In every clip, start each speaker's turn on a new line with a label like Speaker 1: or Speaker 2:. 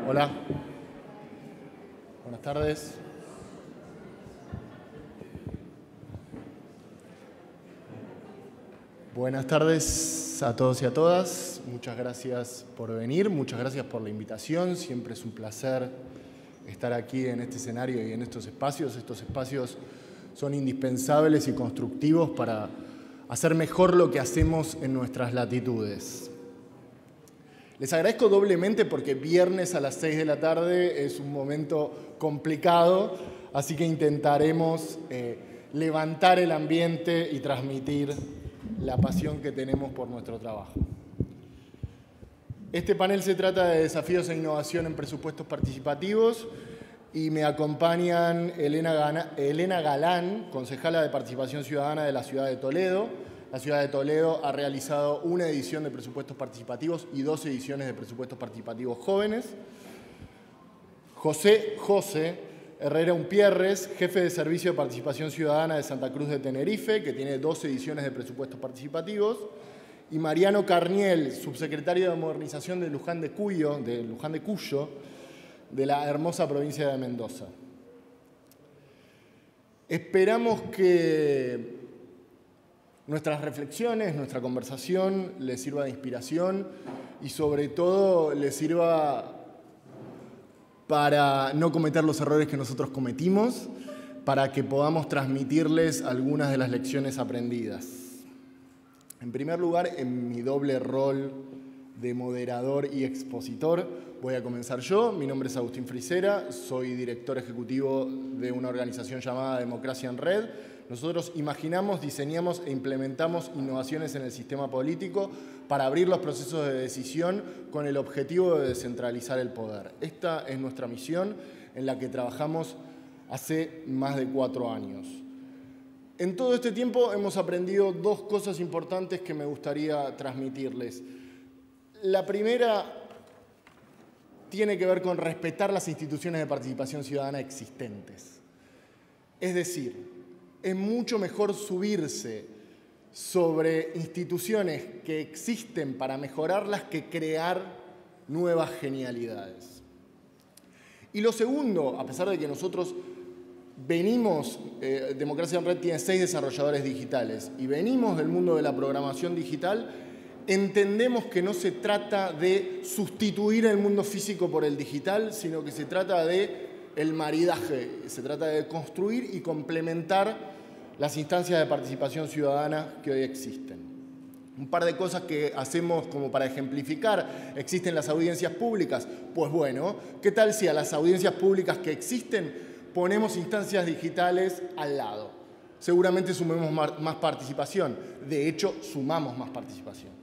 Speaker 1: Hola, buenas tardes. Buenas tardes a todos y a todas. Muchas gracias por venir, muchas gracias por la invitación. Siempre es un placer estar aquí en este escenario y en estos espacios. Estos espacios son indispensables y constructivos para hacer mejor lo que hacemos en nuestras latitudes. Les agradezco doblemente porque viernes a las 6 de la tarde es un momento complicado, así que intentaremos levantar el ambiente y transmitir la pasión que tenemos por nuestro trabajo. Este panel se trata de desafíos e innovación en presupuestos participativos y me acompañan Elena Galán, concejala de Participación Ciudadana de la ciudad de Toledo. La ciudad de Toledo ha realizado una edición de presupuestos participativos y 2 ediciones de presupuestos participativos jóvenes. José Herrera Umpierres, jefe de Servicio de Participación Ciudadana de Santa Cruz de Tenerife, que tiene 2 ediciones de presupuestos participativos. Y Mariano Carniel, subsecretario de Modernización de Luján de Cuyo, de la hermosa provincia de Mendoza. Esperamos que nuestras reflexiones, nuestra conversación les sirva de inspiración y sobre todo les sirva para no cometer los errores que nosotros cometimos, para que podamos transmitirles algunas de las lecciones aprendidas. En primer lugar, en mi doble rol de moderador y expositor, voy a comenzar yo. Mi nombre es Agustín Frisera, soy director ejecutivo de una organización llamada Democracia en Red. Nosotros imaginamos, diseñamos e implementamos innovaciones en el sistema político para abrir los procesos de decisión con el objetivo de descentralizar el poder. Esta es nuestra misión en la que trabajamos hace más de 4 años. En todo este tiempo hemos aprendido 2 cosas importantes que me gustaría transmitirles. La primera tiene que ver con respetar las instituciones de participación ciudadana existentes. Es decir, es mucho mejor subirse sobre instituciones que existen para mejorarlas que crear nuevas genialidades. Y lo segundo, a pesar de que nosotros venimos, Democracia en Red tiene 6 desarrolladores digitales y venimos del mundo de la programación digital, entendemos que no se trata de sustituir el mundo físico por el digital, sino que se trata de el maridaje, se trata de construir y complementar las instancias de participación ciudadana que hoy existen. Un par de cosas que hacemos como para ejemplificar. ¿Existen las audiencias públicas? Pues bueno, ¿qué tal si a las audiencias públicas que existen ponemos instancias digitales al lado? Seguramente sumemos más participación. De hecho, sumamos más participación.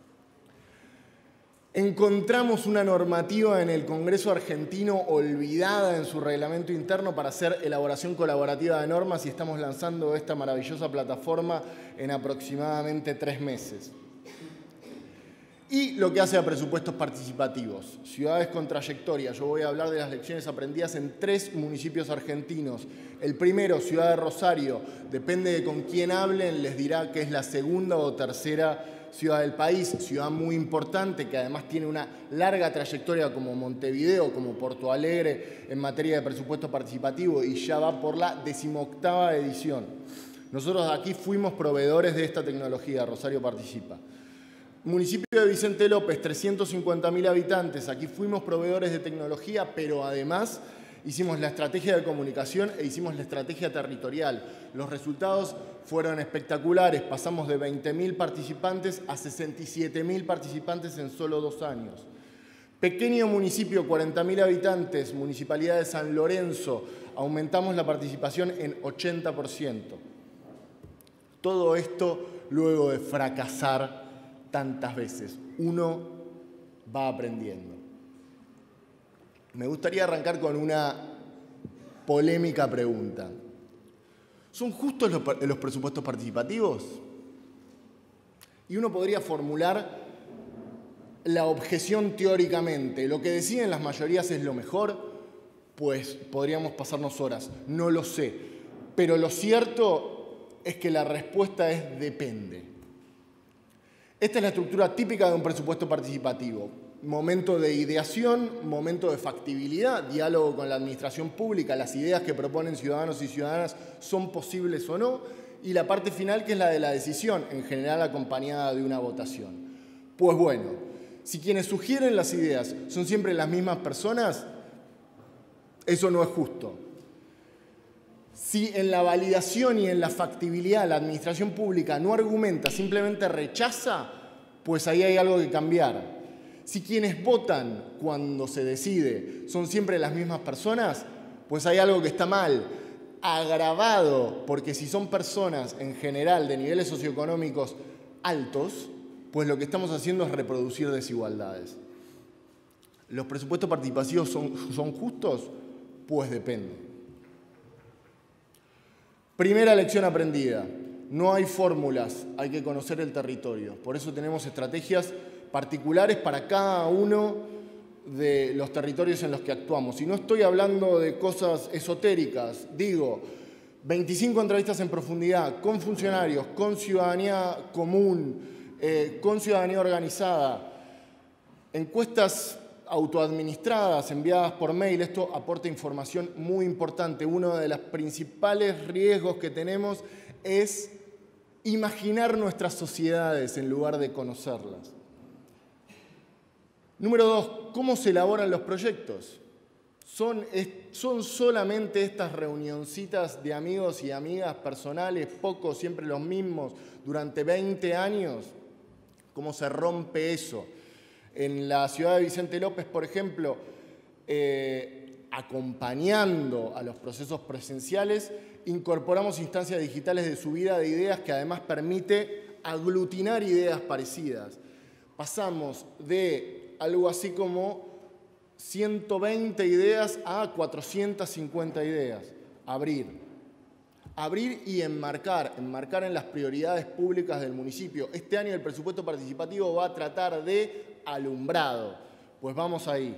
Speaker 1: Encontramos una normativa en el Congreso argentino olvidada en su reglamento interno para hacer elaboración colaborativa de normas y estamos lanzando esta maravillosa plataforma en aproximadamente 3 meses. Y lo que hace a presupuestos participativos, ciudades con trayectoria. Yo voy a hablar de las lecciones aprendidas en 3 municipios argentinos. El primero, Ciudad de Rosario, depende de con quién hablen, les dirá que es la segunda o tercera ciudad del país, ciudad muy importante que además tiene una larga trayectoria como Montevideo, como Porto Alegre en materia de presupuesto participativo y ya va por la 18ª edición. Nosotros aquí fuimos proveedores de esta tecnología, Rosario Participa. Municipio de Vicente López, 350.000 habitantes, aquí fuimos proveedores de tecnología, pero además hicimos la estrategia de comunicación e hicimos la estrategia territorial. Los resultados fueron espectaculares. Pasamos de 20.000 participantes a 67.000 participantes en solo 2 años. Pequeño municipio, 40.000 habitantes, Municipalidad de San Lorenzo. Aumentamos la participación en 80%. Todo esto luego de fracasar tantas veces. Uno va aprendiendo. Me gustaría arrancar con una polémica pregunta. ¿Son justos los presupuestos participativos? Y uno podría formular la objeción teóricamente. ¿Lo que deciden las mayorías es lo mejor? Pues podríamos pasarnos horas. No lo sé. Pero lo cierto es que la respuesta es depende. Esta es la estructura típica de un presupuesto participativo. momento de ideación, momento de factibilidad, diálogo con la administración pública, las ideas que proponen ciudadanos y ciudadanas son posibles o no, y la parte final que es la de la decisión, en general acompañada de una votación. Pues bueno, si quienes sugieren las ideas son siempre las mismas personas, eso no es justo. Si en la validación y en la factibilidad la administración pública no argumenta, simplemente rechaza, pues ahí hay algo que cambiar. Si quienes votan cuando se decide son siempre las mismas personas, pues hay algo que está mal, agravado, porque si son personas en general de niveles socioeconómicos altos, pues lo que estamos haciendo es reproducir desigualdades. ¿Los presupuestos participativos son justos? Pues depende. Primera lección aprendida. No hay fórmulas, hay que conocer el territorio. Por eso tenemos estrategias particulares para cada uno de los territorios en los que actuamos. Y no estoy hablando de cosas esotéricas, digo, 25 entrevistas en profundidad con funcionarios, con ciudadanía común, con ciudadanía organizada, encuestas autoadministradas, enviadas por mail. Esto aporta información muy importante. Uno de los principales riesgos que tenemos es imaginar nuestras sociedades en lugar de conocerlas. Número 2, ¿cómo se elaboran los proyectos? ¿Son solamente estas reunioncitas de amigos y amigas personales, pocos, siempre los mismos, durante 20 años? ¿Cómo se rompe eso? En la ciudad de Vicente López, por ejemplo, acompañando a los procesos presenciales, incorporamos instancias digitales de subida de ideas que además permite aglutinar ideas parecidas. Pasamos de algo así como 120 ideas a 450 ideas. Abrir y enmarcar en las prioridades públicas del municipio. Este año el presupuesto participativo va a tratar de alumbrado. Pues vamos ahí.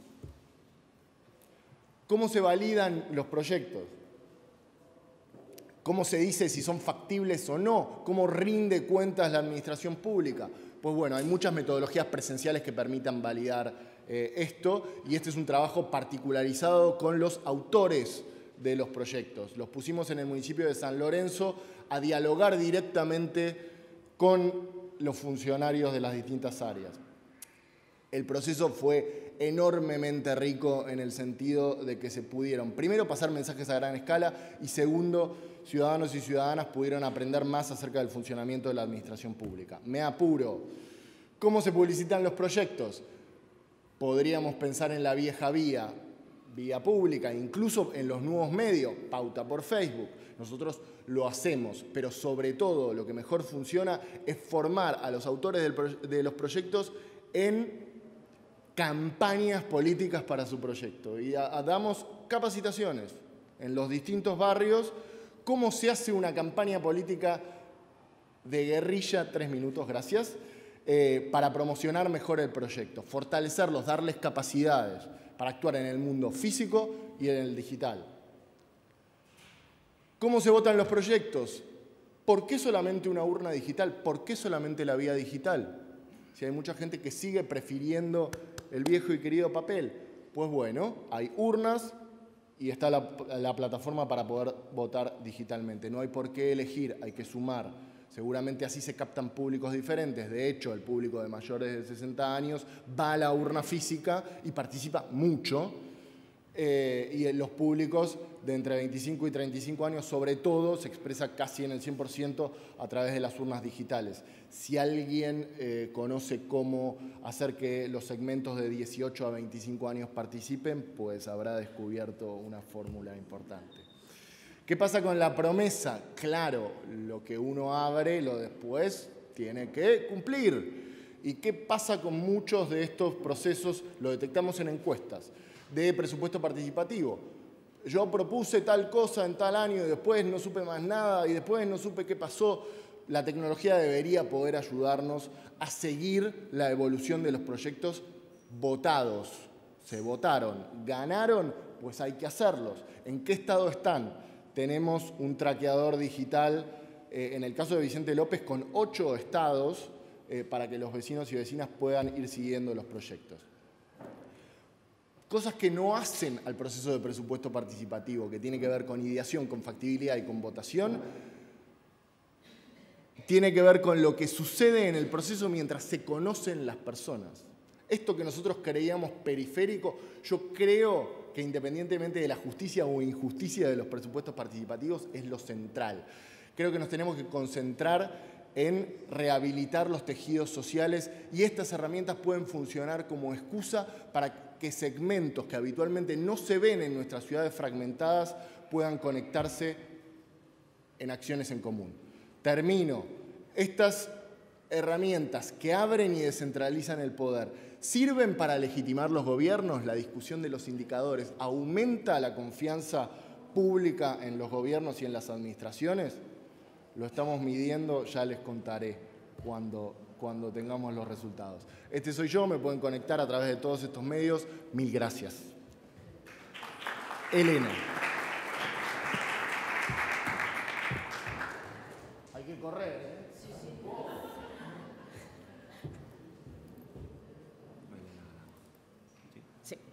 Speaker 1: ¿Cómo se validan los proyectos? ¿Cómo se dice si son factibles o no? ¿Cómo rinde cuentas la administración pública? Pues bueno, hay muchas metodologías presenciales que permitan validar esto, y este es un trabajo particularizado con los autores de los proyectos. Los pusimos en el municipio de San Lorenzo a dialogar directamente con los funcionarios de las distintas áreas. El proceso fue enormemente rico en el sentido de que se pudieron, primero, pasar mensajes a gran escala, y segundo, ciudadanos y ciudadanas pudieron aprender más acerca del funcionamiento de la administración pública. Me apuro. ¿Cómo se publicitan los proyectos? Podríamos pensar en la vieja vía pública, incluso en los nuevos medios, pauta por Facebook. Nosotros lo hacemos, pero sobre todo lo que mejor funciona es formar a los autores de los proyectos en campañas políticas para su proyecto. Y damos capacitaciones en los distintos barrios. ¿Cómo se hace una campaña política de guerrilla? 3 minutos, gracias. Para promocionar mejor el proyecto, fortalecerlos, darles capacidades para actuar en el mundo físico y en el digital. ¿Cómo se votan los proyectos? ¿Por qué solamente una urna digital? ¿Por qué solamente la vía digital? Si hay mucha gente que sigue prefiriendo el viejo y querido papel. Pues bueno, hay urnas y está la plataforma para poder votar digitalmente. No hay por qué elegir, hay que sumar. Seguramente así se captan públicos diferentes. De hecho, el público de mayores de 60 años va a la urna física y participa mucho. Y los públicos de entre 25 y 35 años, sobre todo, se expresa casi en el 100% a través de las urnas digitales. Si alguien conoce cómo hacer que los segmentos de 18 a 25 años participen, pues habrá descubierto una fórmula importante. ¿Qué pasa con la promesa? Claro, lo que uno abre, lo después tiene que cumplir. ¿Y qué pasa con muchos de estos procesos? Lo detectamos en encuestas de presupuesto participativo. Yo propuse tal cosa en tal año y después no supe más nada y después no supe qué pasó. La tecnología debería poder ayudarnos a seguir la evolución de los proyectos votados. Se votaron, ganaron, pues hay que hacerlos. ¿En qué estado están? Tenemos un traqueador digital, en el caso de Vicente López, con 8 estados para que los vecinos y vecinas puedan ir siguiendo los proyectos. Cosas que no hacen al proceso de presupuesto participativo, que tiene que ver con ideación, con factibilidad y con votación, tiene que ver con lo que sucede en el proceso mientras se conocen las personas. Esto que nosotros creíamos periférico, yo creo que independientemente de la justicia o injusticia de los presupuestos participativos, es lo central. Creo que nos tenemos que concentrar en rehabilitar los tejidos sociales y estas herramientas pueden funcionar como excusa para que segmentos que habitualmente no se ven en nuestras ciudades fragmentadas puedan conectarse en acciones en común. Termino. Estas herramientas que abren y descentralizan el poder, ¿sirven para legitimar los gobiernos? La discusión de los indicadores aumenta la confianza pública en los gobiernos y en las administraciones. Lo estamos midiendo, ya les contaré cuando tengamos los resultados. Este soy yo, me pueden conectar a través de todos estos medios. Mil gracias. Elena. Hay que correr, ¿eh? Sí, sí.
Speaker 2: Sí.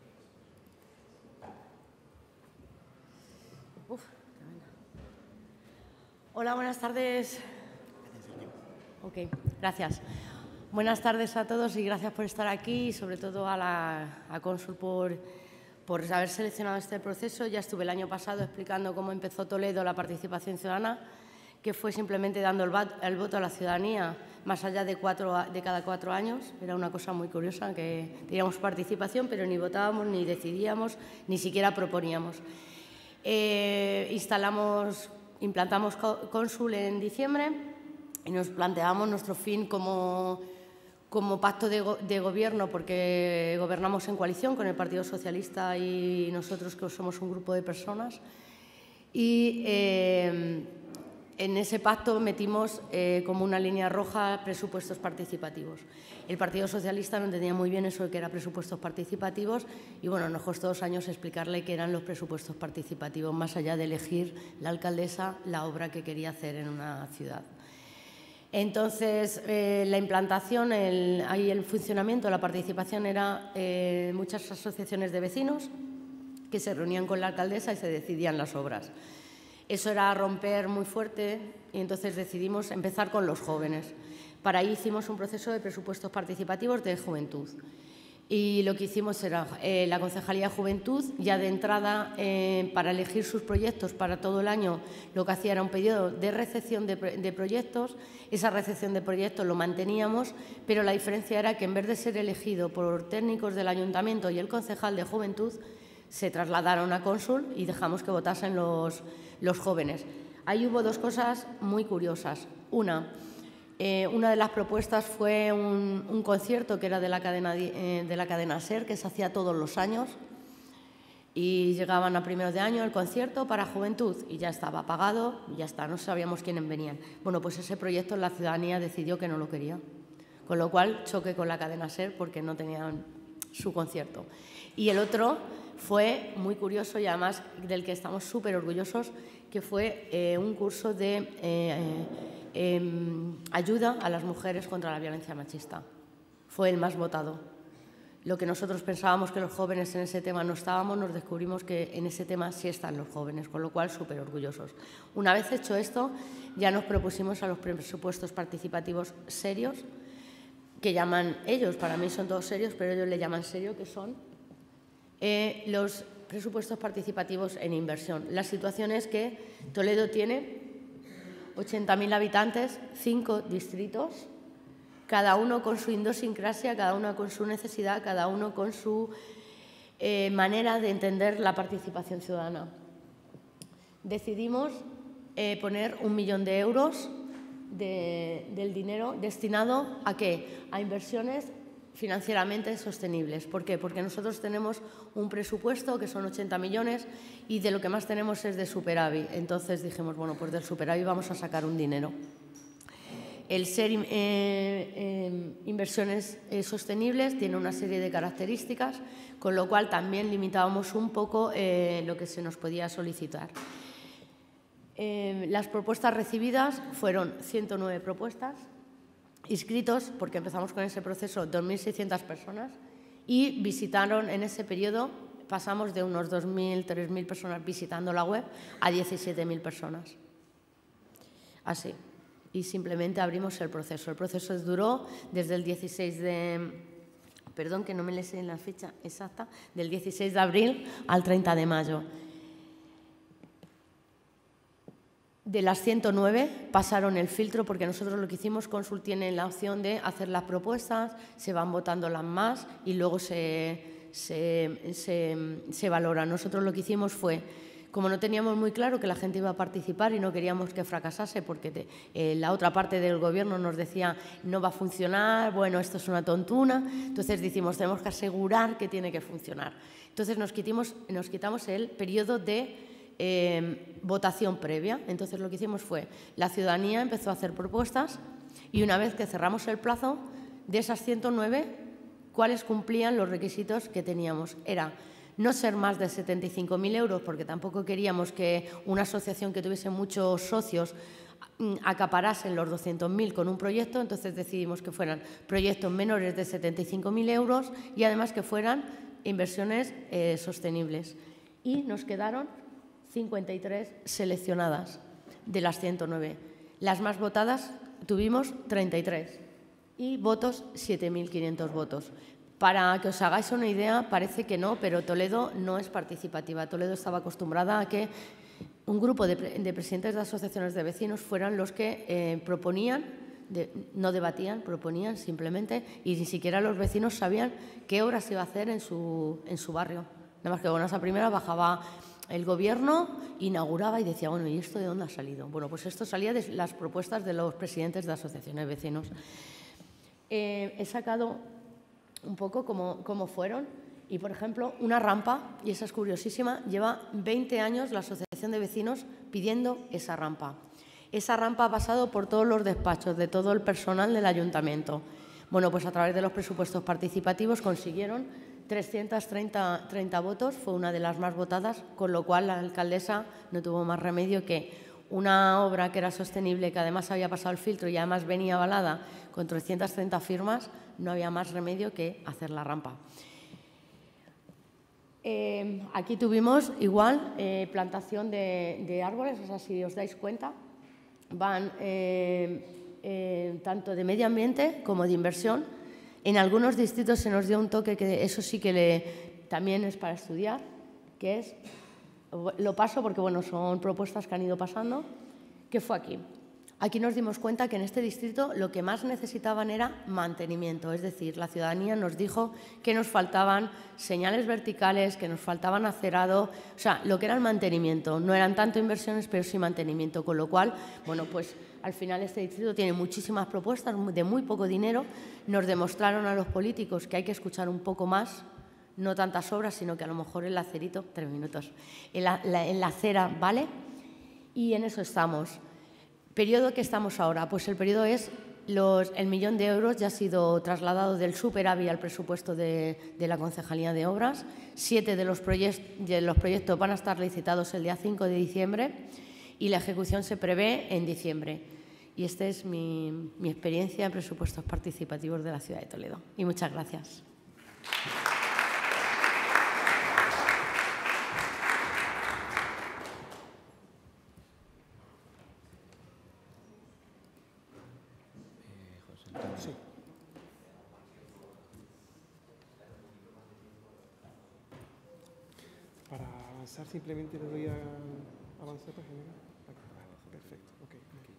Speaker 2: Hola, buenas tardes. Ok, gracias. Buenas tardes a todos y gracias por estar aquí y sobre todo a Consul por haber seleccionado este proceso. Ya estuve el año pasado explicando cómo empezó Toledo la participación ciudadana, que fue simplemente dando el voto a la ciudadanía más allá de cada 4 años. Era una cosa muy curiosa, que teníamos participación, pero ni votábamos, ni decidíamos, ni siquiera proponíamos. Implantamos Consul en diciembre y nos planteamos nuestro fin como pacto de gobierno, porque gobernamos en coalición con el Partido Socialista y nosotros, que somos un grupo de personas. Y en ese pacto metimos como una línea roja presupuestos participativos. El Partido Socialista no entendía muy bien eso de que eran presupuestos participativos y bueno, nos costó 2 años explicarle qué eran los presupuestos participativos, más allá de elegir la alcaldesa la obra que quería hacer en una ciudad. Entonces, la implantación, el funcionamiento, la participación era muchas asociaciones de vecinos que se reunían con la alcaldesa y se decidían las obras. Eso era romper muy fuerte y entonces decidimos empezar con los jóvenes. Para ahí hicimos un proceso de presupuestos participativos de juventud. Y lo que hicimos era la Concejalía de Juventud, ya de entrada, para elegir sus proyectos para todo el año, lo que hacía era un periodo de recepción de proyectos. Esa recepción de proyectos lo manteníamos, pero la diferencia era que en vez de ser elegido por técnicos del Ayuntamiento y el concejal de Juventud, se trasladaron a Consul y dejamos que votasen los jóvenes. Ahí hubo 2 cosas muy curiosas. Una de las propuestas fue un concierto que era de la cadena SER, que se hacía todos los años, y llegaban a primeros de año el concierto para juventud y ya estaba pagado, y ya está, no sabíamos quiénes venían. Bueno, pues ese proyecto la ciudadanía decidió que no lo quería, con lo cual choqué con la cadena SER porque no tenían su concierto. Y el otro fue muy curioso y además del que estamos súper orgullosos, que fue un curso de ayuda a las mujeres contra la violencia machista. Fue el más votado. Lo que nosotros pensábamos que los jóvenes en ese tema no estábamos, nos descubrimos que en ese tema sí están los jóvenes, con lo cual súper orgullosos. Una vez hecho esto, ya nos propusimos a los presupuestos participativos serios, que llaman ellos, para mí son todos serios, pero ellos le llaman serio, que son los presupuestos participativos en inversión. La situación es que Toledo tiene 80.000 habitantes, 5 distritos, cada uno con su idiosincrasia, cada uno con su necesidad, cada uno con su manera de entender la participación ciudadana. Decidimos poner 1 millón de euros del dinero destinado ¿a qué? A inversiones financieramente sostenibles. ¿Por qué? Porque nosotros tenemos un presupuesto que son 80 millones y de lo que más tenemos es de superávit. Entonces dijimos, bueno, pues del superávit vamos a sacar un dinero. El ser inversiones sostenibles tiene una serie de características, con lo cual también limitábamos un poco lo que se nos podía solicitar. Las propuestas recibidas fueron 109 propuestas inscritos, porque empezamos con ese proceso, 2.600 personas, y visitaron en ese periodo, pasamos de unos 2.000, 3.000 personas visitando la web a 17.000 personas. Así. Y simplemente abrimos el proceso. El proceso duró desde el 16 de... Perdón, que no me le sé la fecha exacta, del 16 de abril al 30 de mayo. De las 109 pasaron el filtro, porque nosotros lo que hicimos, Consul tiene la opción de hacer las propuestas, se van votando las más y luego se valora. Nosotros lo que hicimos fue, como no teníamos muy claro que la gente iba a participar y no queríamos que fracasase, porque la otra parte del Gobierno nos decía no va a funcionar, bueno, esto es una tontuna, entonces decimos tenemos que asegurar que tiene que funcionar. Entonces nos quitamos el periodo de votación previa. Entonces lo que hicimos fue, la ciudadanía empezó a hacer propuestas y una vez que cerramos el plazo, de esas 109, ¿cuáles cumplían los requisitos que teníamos? Era no ser más de 75.000 euros, porque tampoco queríamos que una asociación que tuviese muchos socios acaparasen los 200.000 con un proyecto, entonces decidimos que fueran proyectos menores de 75.000 euros y además que fueran inversiones sostenibles. Y nos quedaron 53 seleccionadas de las 109. Las más votadas tuvimos 33 y votos 7.500 votos. Para que os hagáis una idea, parece que no, pero Toledo no es participativa. Toledo estaba acostumbrada a que un grupo de presidentes de asociaciones de vecinos fueran los que proponían, no debatían, proponían simplemente, y ni siquiera los vecinos sabían qué obras se iba a hacer en su barrio. Nada más que con esa primera bajaba el Gobierno, inauguraba y decía, bueno, ¿y esto de dónde ha salido? Bueno, pues esto salía de las propuestas de los presidentes de asociaciones de vecinos. He sacado un poco cómo fueron y, por ejemplo, una rampa, y esa es curiosísima, lleva 20 años la asociación de vecinos pidiendo esa rampa. Esa rampa ha pasado por todos los despachos de todo el personal del ayuntamiento. Bueno, pues a través de los presupuestos participativos consiguieron 330 votos, fue una de las más votadas, con lo cual la alcaldesa no tuvo más remedio que una obra que era sostenible, que además había pasado el filtro y además venía avalada con 330 firmas, no había más remedio que hacer la rampa. Aquí tuvimos igual plantación de árboles, o sea, si os dais cuenta, van tanto de medio ambiente como de inversión. En algunos distritos se nos dio un toque que eso sí que también es para estudiar, que es, lo paso porque bueno, son propuestas que han ido pasando, que fue aquí. Aquí nos dimos cuenta que en este distrito lo que más necesitaban era mantenimiento, es decir, la ciudadanía nos dijo que nos faltaban señales verticales, que nos faltaban acerado, o sea, lo que era el mantenimiento. No eran tanto inversiones, pero sí mantenimiento, con lo cual, bueno, pues al final este distrito tiene muchísimas propuestas de muy poco dinero. Nos demostraron a los políticos que hay que escuchar un poco más, no tantas obras, sino que a lo mejor el acerito, 3 minutos, en la acera, ¿vale? Y en eso estamos. ¿Periodo que estamos ahora? Pues el periodo es, el 1.000.000 de euros ya ha sido trasladado del superávit al presupuesto de la Concejalía de Obras. 7 de los proyectos van a estar licitados el día 5 de diciembre y la ejecución se prevé en diciembre. Y esta es mi experiencia en presupuestos participativos de la ciudad de Toledo. Y muchas gracias.
Speaker 3: Sí. Para avanzar simplemente le doy a avanzar para generar. Perfecto, ok.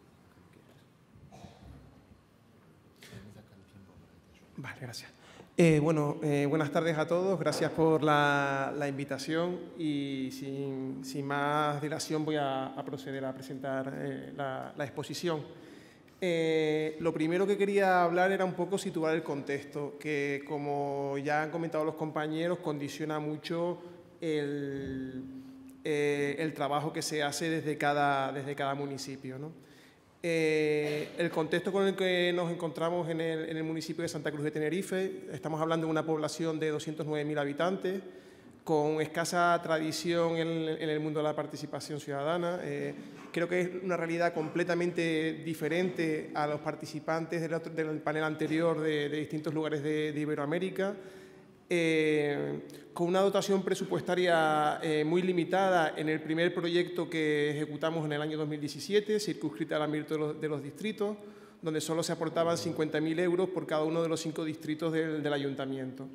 Speaker 3: Vale, gracias. Buenas tardes a todos. Gracias por la invitación y sin más dilación voy a proceder a presentar la exposición. Lo primero que quería hablar era un poco situar el contexto, que como ya han comentado los compañeros, condiciona mucho el trabajo que se hace desde cada municipio, ¿no? El contexto con el que nos encontramos en el municipio de Santa Cruz de Tenerife, estamos hablando de una población de 209.000 habitantes, con escasa tradición en el mundo de la participación ciudadana. Creo que es una realidad completamente diferente a los participantes del panel anterior de distintos lugares de Iberoamérica, con una dotación presupuestaria muy limitada en el primer proyecto que ejecutamos en el año 2017, circunscrita al ámbito de los distritos, donde solo se aportaban 50.000 euros por cada uno de los 5 distritos del ayuntamiento.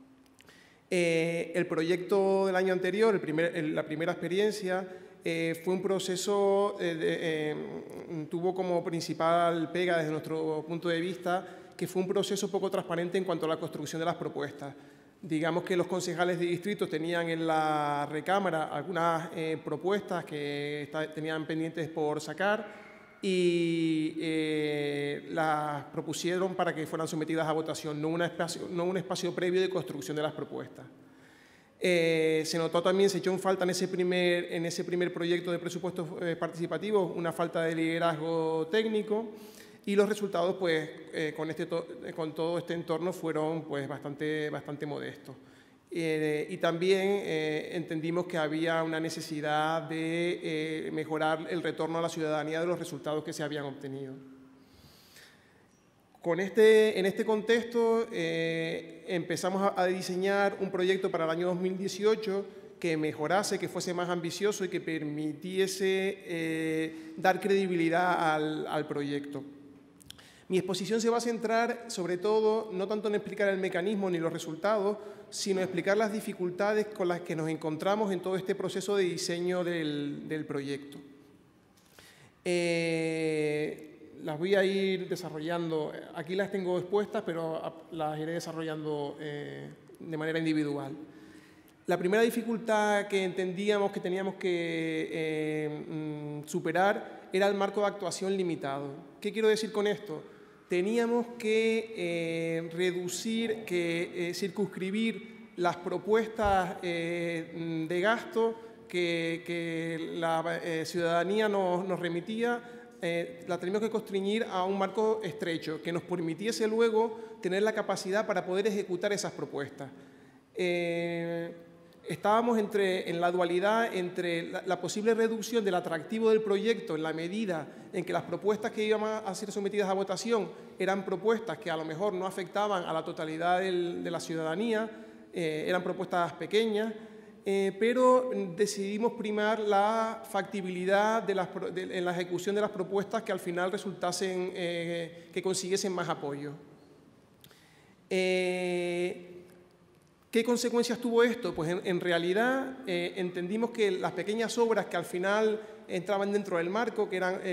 Speaker 3: El proyecto del año anterior, la primera experiencia, fue un proceso, tuvo como principal pega desde nuestro punto de vista, que fue un proceso poco transparente en cuanto a la construcción de las propuestas. Digamos que los concejales de distrito tenían en la recámara algunas propuestas que tenían pendientes por sacar y las propusieron para que fueran sometidas a votación, no un espacio previo de construcción de las propuestas. Se notó también, se echó en falta en ese primer proyecto de presupuestos participativos una falta de liderazgo técnico y los resultados, pues, con todo este entorno fueron, pues, bastante modestos. Y también entendimos que había una necesidad de mejorar el retorno a la ciudadanía de los resultados que se habían obtenido. En este contexto empezamos a diseñar un proyecto para el año 2018 que mejorase, que fuese más ambicioso y que permitiese dar credibilidad al proyecto. Mi exposición se va a centrar, sobre todo, no tanto en explicar el mecanismo ni los resultados, sino en explicar las dificultades con las que nos encontramos en todo este proceso de diseño del proyecto. Las voy a ir desarrollando, aquí las tengo expuestas, pero las iré desarrollando de manera individual. La primera dificultad que entendíamos que teníamos que superar era el marco de actuación limitado. ¿Qué quiero decir con esto? Teníamos que circunscribir las propuestas de gasto que la ciudadanía nos remitía, la teníamos que constreñir a un marco estrecho que nos permitiese luego tener la capacidad para poder ejecutar esas propuestas. Estábamos en la dualidad entre la posible reducción del atractivo del proyecto en la medida en que las propuestas que iban a ser sometidas a votación eran propuestas que a lo mejor no afectaban a la totalidad de la ciudadanía, eran propuestas pequeñas, pero decidimos primar la factibilidad en la ejecución de las propuestas que al final resultasen, que consiguiesen más apoyo. ¿Qué consecuencias tuvo esto? Pues en realidad entendimos que las pequeñas obras que al final entraban dentro del marco, que eran,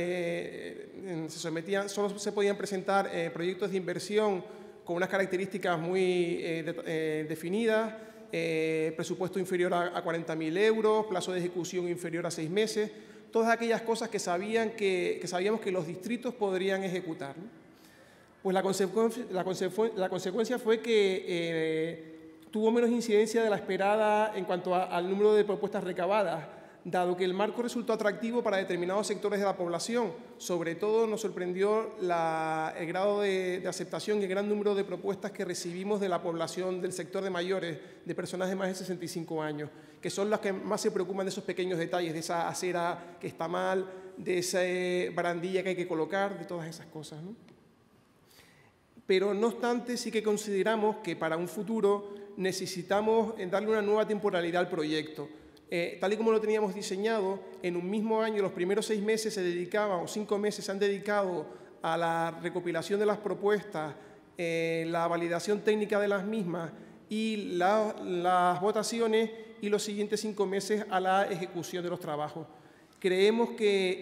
Speaker 3: solo se podían presentar proyectos de inversión con unas características muy definidas, presupuesto inferior a 40.000 euros, plazo de ejecución inferior a 6 meses, todas aquellas cosas que sabíamos que los distritos podrían ejecutar, ¿no? Pues la consecuencia fue que tuvo menos incidencia de la esperada en cuanto al número de propuestas recabadas, dado que el marco resultó atractivo para determinados sectores de la población. Sobre todo nos sorprendió el grado de aceptación y el gran número de propuestas que recibimos de la población del sector de mayores, de personas de más de 65 años, que son las que más se preocupan de esos pequeños detalles, de esa acera que está mal, de esa barandilla que hay que colocar, de todas esas cosas, ¿no? Pero no obstante sí que consideramos que para un futuro necesitamos darle una nueva temporalidad al proyecto. Tal y como lo teníamos diseñado, en un mismo año, los primeros 6 meses se dedicaban, o 5 meses se han dedicado a la recopilación de las propuestas, la validación técnica de las mismas y las votaciones, y los siguientes 5 meses a la ejecución de los trabajos. Creemos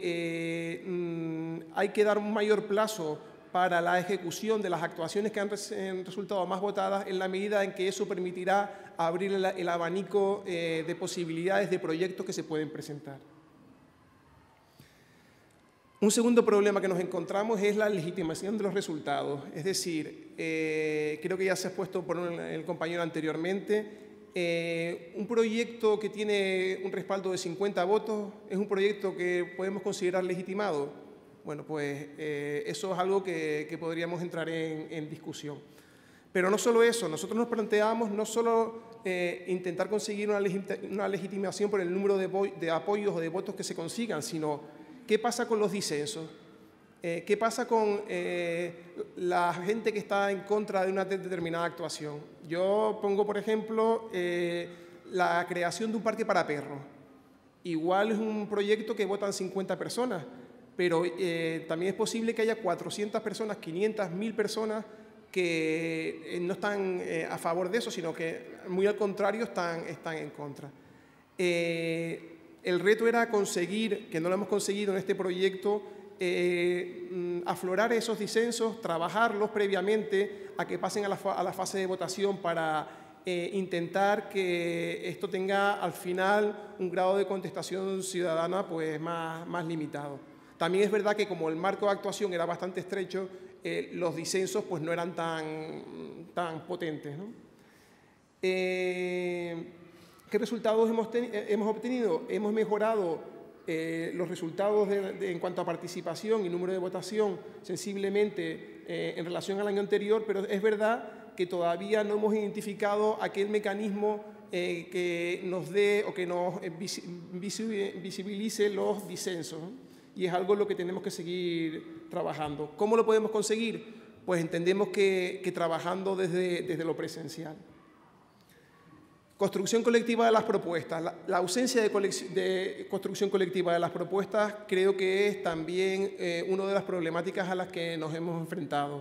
Speaker 3: que hay que dar un mayor plazo para la ejecución de las actuaciones que han resultado más votadas, en la medida en que eso permitirá abrir el abanico de posibilidades de proyectos que se pueden presentar. Un segundo problema que nos encontramos es la legitimación de los resultados. Es decir, creo que ya se ha expuesto por el compañero anteriormente, un proyecto que tiene un respaldo de 50 votos es un proyecto que podemos considerar legitimado. Bueno, pues eso es algo que podríamos entrar en discusión. Pero no solo eso, nosotros nos planteamos no solo intentar conseguir una legitimación por el número de apoyos o de votos que se consigan, sino qué pasa con los disensos, qué pasa con la gente que está en contra de una determinada actuación. Yo pongo, por ejemplo, la creación de un parque para perros. Igual es un proyecto que votan 50 personas, pero también es posible que haya 400 personas, 500, 1000 personas que no están a favor de eso, sino que muy al contrario están en contra. El reto era conseguir, que no lo hemos conseguido en este proyecto, aflorar esos disensos, trabajarlos previamente a que pasen a la fase de votación para intentar que esto tenga al final un grado de contestación ciudadana pues, más limitado. También es verdad que como el marco de actuación era bastante estrecho, los disensos pues, no eran tan potentes, ¿no? ¿Qué resultados hemos obtenido? Hemos mejorado los resultados en cuanto a participación y número de votación sensiblemente en relación al año anterior, pero es verdad que todavía no hemos identificado aquel mecanismo que nos dé o que nos visibilice los disensos, ¿no? Y es algo en lo que tenemos que seguir trabajando. ¿Cómo lo podemos conseguir? Pues entendemos que trabajando desde lo presencial. Construcción colectiva de las propuestas. La ausencia de construcción colectiva de las propuestas creo que es también una de las problemáticas a las que nos hemos enfrentado.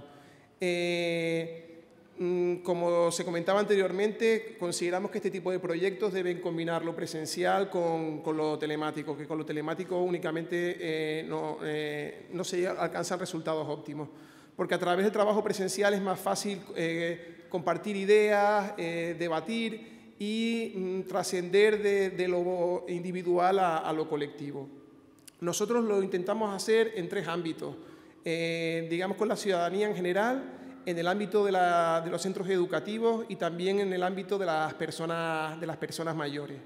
Speaker 3: Como se comentaba anteriormente, consideramos que este tipo de proyectos deben combinar lo presencial con lo telemático, que con lo telemático únicamente no se alcanzan resultados óptimos, porque a través del trabajo presencial es más fácil compartir ideas, debatir y trascender de lo individual a lo colectivo. Nosotros lo intentamos hacer en 3 ámbitos, digamos con la ciudadanía en general, en el ámbito de los centros educativos y también en el ámbito de las personas mayores.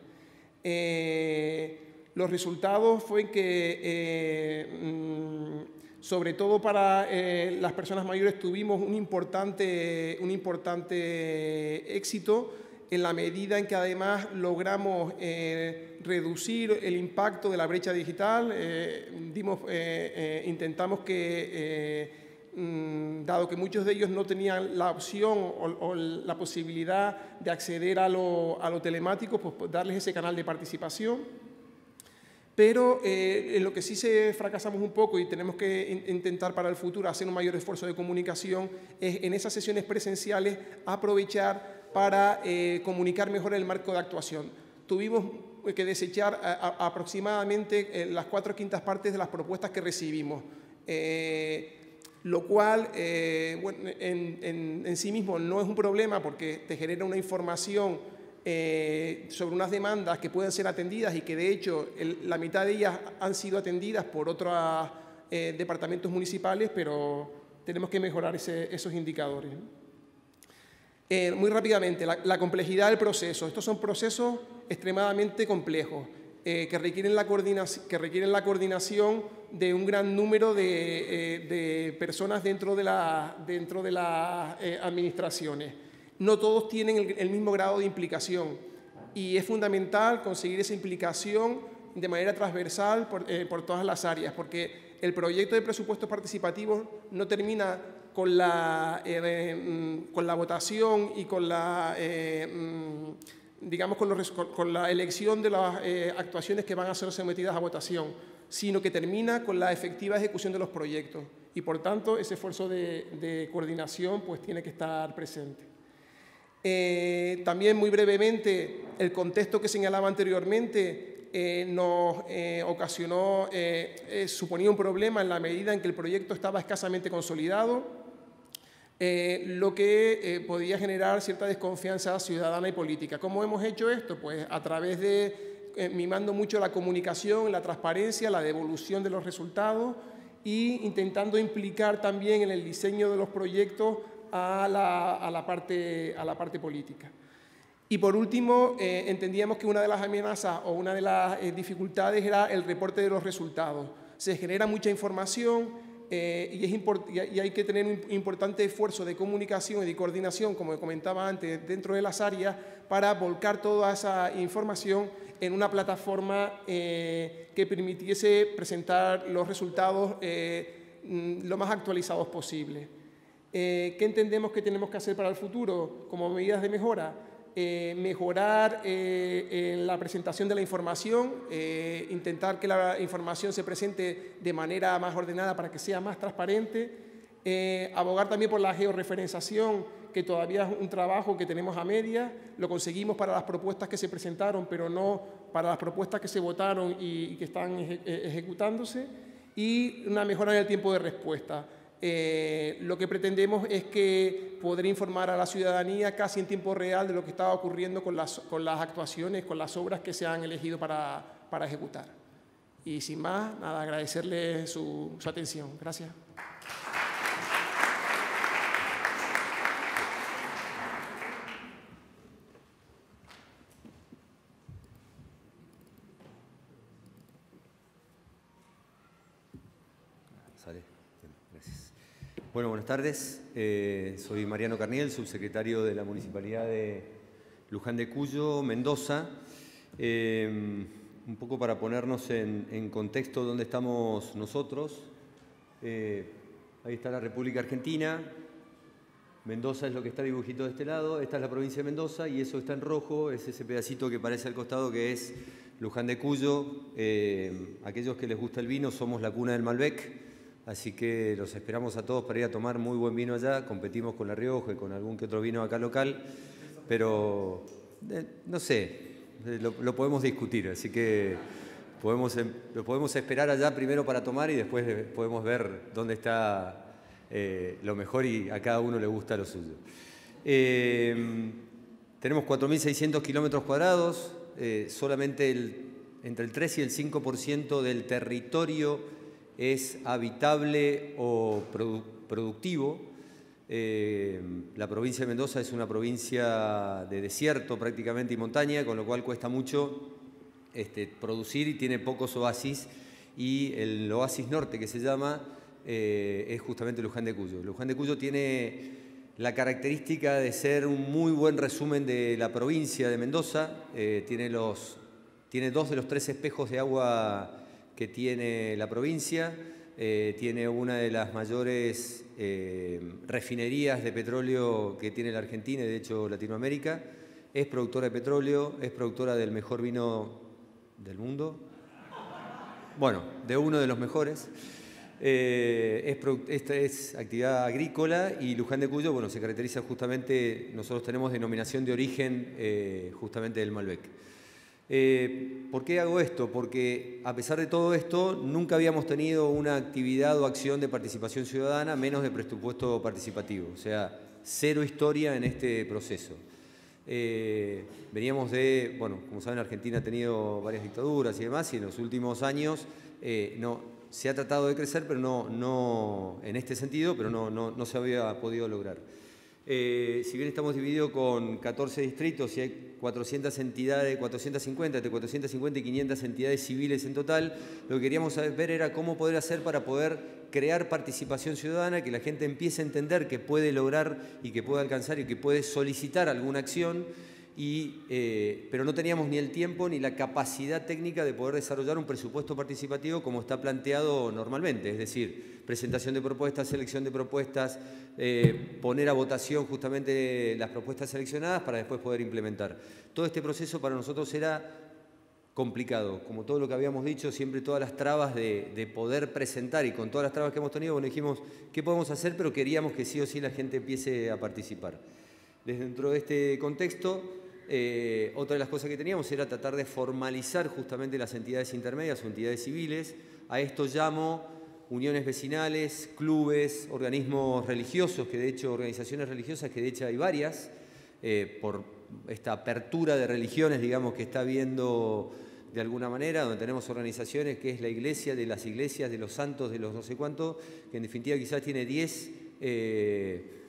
Speaker 3: Los resultados fue que, sobre todo para las personas mayores, tuvimos un importante éxito en la medida en que además logramos reducir el impacto de la brecha digital. Intentamos que dado que muchos de ellos no tenían la opción o la posibilidad de acceder a lo telemático, pues darles ese canal de participación. Pero en lo que sí fracasamos un poco y tenemos que intentar para el futuro hacer un mayor esfuerzo de comunicación es en esas sesiones presenciales aprovechar para comunicar mejor el marco de actuación. Tuvimos que desechar aproximadamente las 4/5 partes de las propuestas que recibimos. Lo cual bueno, en sí mismo no es un problema porque te genera una información sobre unas demandas que pueden ser atendidas y que de hecho la mitad de ellas han sido atendidas por otros departamentos municipales, pero tenemos que mejorar esos indicadores. Muy rápidamente, la complejidad del proceso. Estos son procesos extremadamente complejos. Que requieren la coordinación de un gran número de personas dentro de las administraciones. No todos tienen el mismo grado de implicación y es fundamental conseguir esa implicación de manera transversal por todas las áreas, porque el proyecto de presupuestos participativos no termina con la votación y con la digamos, con la elección de las actuaciones que van a ser sometidas a votación, sino que termina con la efectiva ejecución de los proyectos. Y, por tanto, ese esfuerzo de coordinación pues, tiene que estar presente. También, muy brevemente, el contexto que señalaba anteriormente nos ocasionó, suponía un problema en la medida en que el proyecto estaba escasamente consolidado, lo que podía generar cierta desconfianza ciudadana y política. ¿Cómo hemos hecho esto? Pues a través de mimando mucho la comunicación, la transparencia, la devolución de los resultados e intentando implicar también en el diseño de los proyectos a la parte política. Y por último, entendíamos que una de las amenazas o una de las dificultades era el reporte de los resultados. Se genera mucha información, y hay que tener un importante esfuerzo de comunicación y de coordinación, como comentaba antes, dentro de las áreas, para volcar toda esa información en una plataforma que permitiese presentar los resultados lo más actualizados posible. ¿Qué entendemos que tenemos que hacer para el futuro como medidas de mejora? Mejorar la presentación de la información, intentar que la información se presente de manera más ordenada para que sea más transparente, abogar también por la georreferenciación, que todavía es un trabajo que tenemos a media. Lo conseguimos para las propuestas que se presentaron, pero no para las propuestas que se votaron y que están ejecutándose, y una mejora en el tiempo de respuesta. Lo que pretendemos es que poder informar a la ciudadanía casi en tiempo real de lo que estaba ocurriendo con las actuaciones, con las obras que se han elegido para ejecutar. Y sin más, nada, agradecerle su atención. Gracias.
Speaker 4: Bueno, buenas tardes. Soy Mariano Carniel, subsecretario de la Municipalidad de Luján de Cuyo, Mendoza. Un poco para ponernos en contexto dónde estamos nosotros. Ahí está la República Argentina. Mendoza es lo que está dibujito de este lado. Esta es la provincia de Mendoza y eso está en rojo. Es ese pedacito que parece al costado que es Luján de Cuyo. Aquellos que les gusta el vino, somos la cuna del Malbec. Así que los esperamos a todos para ir a tomar muy buen vino allá. Competimos con La Rioja y con algún que otro vino acá local, pero no sé, lo podemos discutir. Así que lo podemos esperar allá primero para tomar y después podemos ver dónde está lo mejor y a cada uno le gusta lo suyo. Tenemos 4.600 kilómetros cuadrados, solamente entre el 3 y el 5% del territorio es habitable o productivo. La provincia de Mendoza es una provincia de desierto prácticamente y montaña, con lo cual cuesta mucho producir y tiene pocos oasis. Y el oasis norte, que se llama, es justamente Luján de Cuyo. Luján de Cuyo tiene la característica de ser un muy buen resumen de la provincia de Mendoza. Tiene 2 de los 3 espejos de agua que tiene la provincia, tiene una de las mayores refinerías de petróleo que tiene la Argentina y de hecho Latinoamérica, es productora de petróleo, es productora del mejor vino del mundo, bueno, de uno de los mejores. Esta es actividad agrícola y Luján de Cuyo, bueno, se caracteriza justamente, nosotros tenemos denominación de origen justamente del Malbec. ¿Por qué hago esto? Porque a pesar de todo esto, nunca habíamos tenido una actividad o acción de participación ciudadana, menos de presupuesto participativo. O sea, 0 historia en este proceso. Veníamos de, bueno, como saben, Argentina ha tenido varias dictaduras y demás, y en los últimos años se ha tratado de crecer, pero no en este sentido, pero no se había podido lograr. Si bien estamos divididos con 14 distritos y hay 400 entidades, 450, entre 450 y 500 entidades civiles en total, lo que queríamos ver era cómo poder hacer para poder crear participación ciudadana, que la gente empiece a entender que puede lograr y que puede alcanzar y que puede solicitar alguna acción, pero no teníamos ni el tiempo ni la capacidad técnica de poder desarrollar un presupuesto participativo como está planteado normalmente, es decir, presentación de propuestas, selección de propuestas, poner a votación justamente las propuestas seleccionadas para después poder implementar. Todo este proceso para nosotros era complicado, como todo lo que habíamos dicho, siempre todas las trabas de poder presentar y con todas las trabas que hemos tenido, bueno, dijimos, ¿qué podemos hacer? Pero queríamos que sí o sí la gente empiece a participar. Dentro de este contexto, otra de las cosas que teníamos era tratar de formalizar justamente las entidades intermedias o entidades civiles. A esto llamo uniones vecinales, clubes, organismos religiosos, que de hecho, organizaciones religiosas, que de hecho hay varias, por esta apertura de religiones, digamos, que está habiendo de alguna manera, donde tenemos organizaciones que es la iglesia, de las iglesias, de los santos, de los no sé cuántos, que en definitiva quizás tiene 10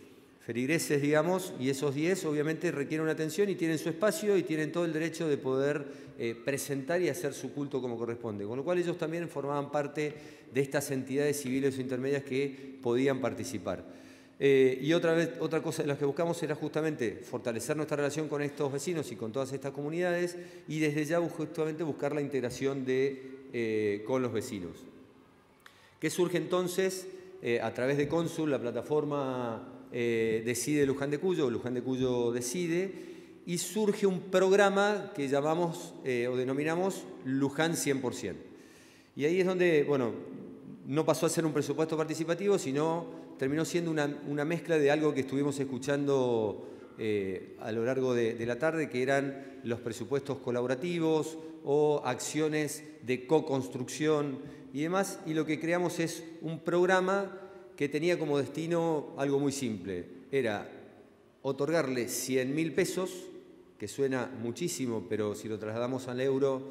Speaker 4: feligreses, digamos, y esos 10 obviamente requieren una atención y tienen su espacio y tienen todo el derecho de poder presentar y hacer su culto como corresponde. Con lo cual ellos también formaban parte de estas entidades civiles o intermedias que podían participar. Y otra cosa de las que buscamos era justamente fortalecer nuestra relación con estos vecinos y con todas estas comunidades y desde ya justamente buscar la integración con los vecinos. ¿Qué surge entonces? A través de Cónsul, la plataforma Decide Luján de Cuyo, o Luján de Cuyo Decide, y surge un programa que llamamos o denominamos Luján 100%. Y ahí es donde, bueno, no pasó a ser un presupuesto participativo, sino terminó siendo una mezcla de algo que estuvimos escuchando a lo largo de la tarde, que eran los presupuestos colaborativos o acciones de co-construcción y demás, y lo que creamos es un programa que tenía como destino algo muy simple, era otorgarle 100.000 pesos, que suena muchísimo, pero si lo trasladamos al euro,